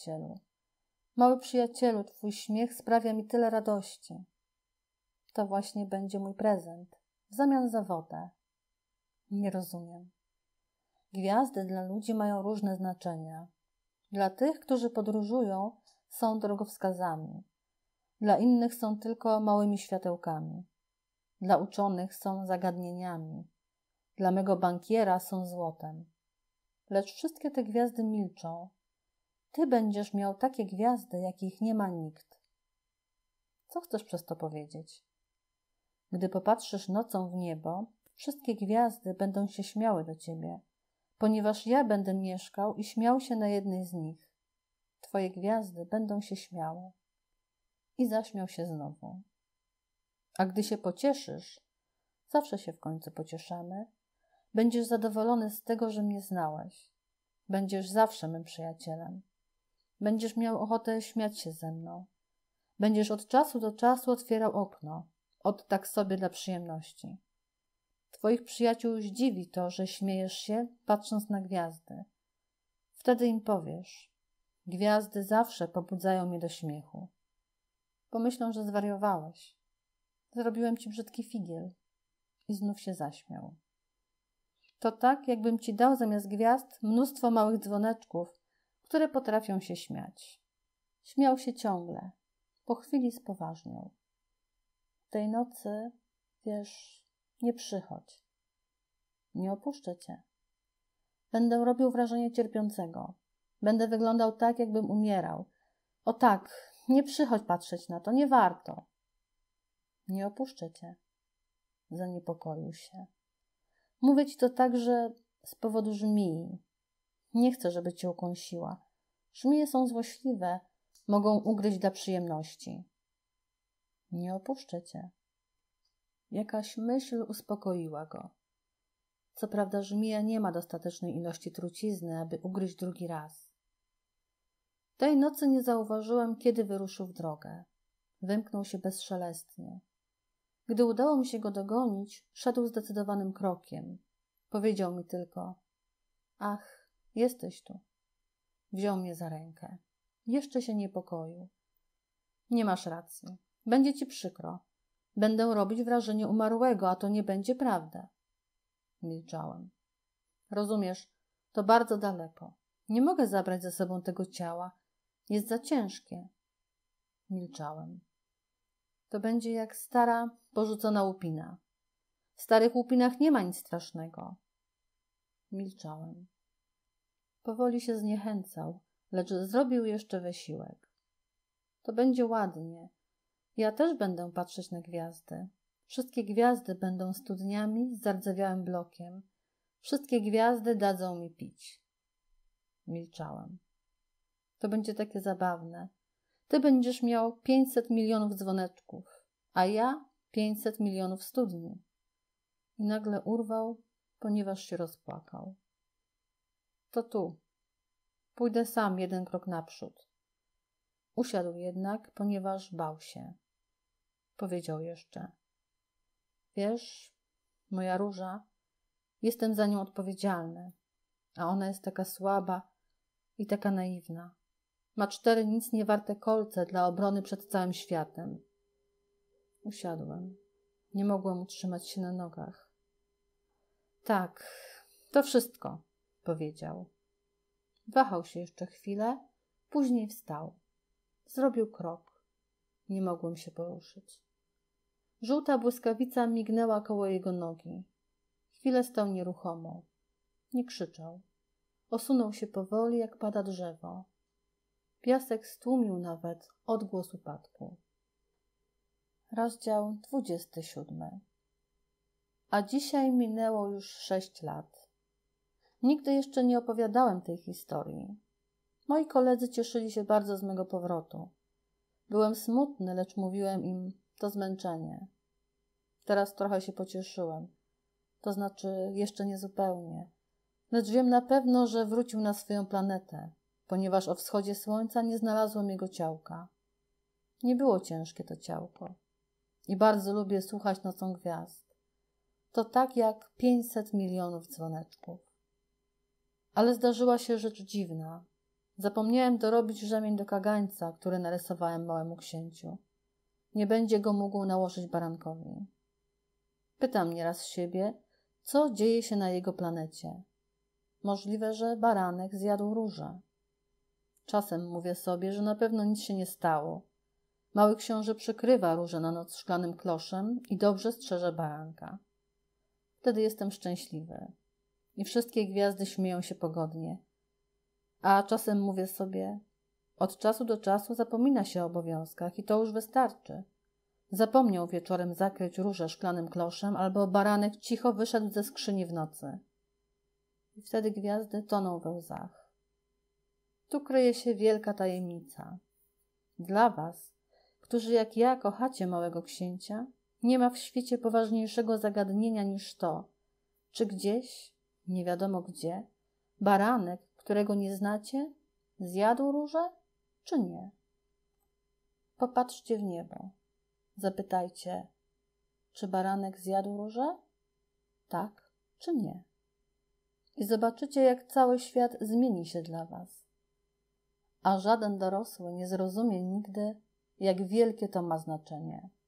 przyjacielu, twój śmiech sprawia mi tyle radości. To właśnie będzie mój prezent, w zamian za wodę. Nie rozumiem. Gwiazdy dla ludzi mają różne znaczenia. Dla tych, którzy podróżują, są drogowskazami. Dla innych są tylko małymi światełkami. Dla uczonych są zagadnieniami. Dla mego bankiera są złotem. Lecz wszystkie te gwiazdy milczą. Ty będziesz miał takie gwiazdy, jakich nie ma nikt. Co chcesz przez to powiedzieć? Gdy popatrzysz nocą w niebo, wszystkie gwiazdy będą się śmiały do ciebie, ponieważ ja będę mieszkał i śmiał się na jednej z nich. Twoje gwiazdy będą się śmiały. I zaśmiał się znowu. A gdy się pocieszysz, zawsze się w końcu pocieszamy, będziesz zadowolony z tego, że mnie znałeś. Będziesz zawsze mym przyjacielem. Będziesz miał ochotę śmiać się ze mną. Będziesz od czasu do czasu otwierał okno, tak sobie dla przyjemności. Twoich przyjaciół zdziwi to, że śmiejesz się, patrząc na gwiazdy. Wtedy im powiesz: gwiazdy zawsze pobudzają mnie do śmiechu. Pomyślą, że zwariowałeś. Zrobiłem ci brzydki figiel. I znów się zaśmiał. To tak, jakbym ci dał zamiast gwiazd mnóstwo małych dzwoneczków, które potrafią się śmiać. Śmiał się ciągle. Po chwili spoważniał. Tej nocy, wiesz, nie przychodź. Nie opuszczę cię. Będę robił wrażenie cierpiącego. Będę wyglądał tak, jakbym umierał. O tak, nie przychodź patrzeć na to, nie warto. Nie opuszczę cię. Zaniepokoił się. Mówię ci to także z powodu żmii. Nie chcę, żeby cię ukąsiła. Żmije są złośliwe, mogą ugryźć dla przyjemności. Nie opuszczę cię. Jakaś myśl uspokoiła go. Co prawda żmija nie ma dostatecznej ilości trucizny, aby ugryźć drugi raz. Tej nocy nie zauważyłem, kiedy wyruszył w drogę. Wymknął się bezszelestnie. Gdy udało mi się go dogonić, szedł zdecydowanym krokiem. Powiedział mi tylko: ach, jesteś tu. Wziął mnie za rękę. Jeszcze się niepokoił. Nie masz racji. Będzie ci przykro. Będę robić wrażenie umarłego, a to nie będzie prawda. Milczałem. Rozumiesz, to bardzo daleko. Nie mogę zabrać ze sobą tego ciała. Jest za ciężkie. Milczałem. To będzie jak stara, porzucona łupina. W starych łupinach nie ma nic strasznego. Milczałem. Powoli się zniechęcał, lecz zrobił jeszcze wysiłek. To będzie ładnie. Ja też będę patrzeć na gwiazdy. Wszystkie gwiazdy będą studniami z zardzewiałym blokiem. Wszystkie gwiazdy dadzą mi pić. Milczałem. To będzie takie zabawne. Ty będziesz miał 500 milionów dzwoneczków, a ja 500 milionów studni. I nagle urwał, ponieważ się rozpłakał. To tu. Pójdę sam 1 krok naprzód. Usiadł jednak, ponieważ bał się. Powiedział jeszcze: wiesz, moja Róża, jestem za nią odpowiedzialny, a ona jest taka słaba i taka naiwna. Ma 4 nic niewarte kolce dla obrony przed całym światem. Usiadłem. Nie mogłem utrzymać się na nogach. Tak, to wszystko, powiedział. Wahał się jeszcze chwilę, później wstał. Zrobił krok. Nie mogłem się poruszyć. Żółta błyskawica mignęła koło jego nogi. Chwilę stał nieruchomo. Nie krzyczał. Osunął się powoli, jak pada drzewo. Piasek stłumił nawet odgłos upadku. Rozdział 27. A dzisiaj minęło już 6 lat. Nigdy jeszcze nie opowiadałem tej historii. Moi koledzy cieszyli się bardzo z mego powrotu. Byłem smutny, lecz mówiłem im: to zmęczenie. Teraz trochę się pocieszyłem. To znaczy jeszcze nie zupełnie. Lecz wiem na pewno, że wrócił na swoją planetę, ponieważ o wschodzie słońca nie znalazłem jego ciałka. Nie było ciężkie to ciałko. I bardzo lubię słuchać nocą gwiazd. To tak jak 500 milionów dzwoneczków. Ale zdarzyła się rzecz dziwna. Zapomniałem dorobić rzemień do kagańca, który narysowałem małemu księciu. Nie będzie go mógł nałożyć barankowi. Pytam nieraz siebie, co dzieje się na jego planecie. Możliwe, że baranek zjadł różę. Czasem mówię sobie, że na pewno nic się nie stało. Mały książę przykrywa różę na noc szklanym kloszem i dobrze strzeże baranka. Wtedy jestem szczęśliwy i wszystkie gwiazdy śmieją się pogodnie. A czasem mówię sobie, od czasu do czasu zapomina się o obowiązkach i to już wystarczy. Zapomniał wieczorem zakryć różę szklanym kloszem albo baranek cicho wyszedł ze skrzyni w nocy. I wtedy gwiazdy toną we łzach. Tu kryje się wielka tajemnica. Dla was, którzy jak ja kochacie małego księcia, nie ma w świecie poważniejszego zagadnienia niż to, czy gdzieś, nie wiadomo gdzie, baranek, którego nie znacie, zjadł różę, czy nie? Popatrzcie w niebo. Zapytajcie, czy baranek zjadł różę? Tak czy nie? I zobaczycie, jak cały świat zmieni się dla was. A żaden dorosły nie zrozumie nigdy, jak wielkie to ma znaczenie.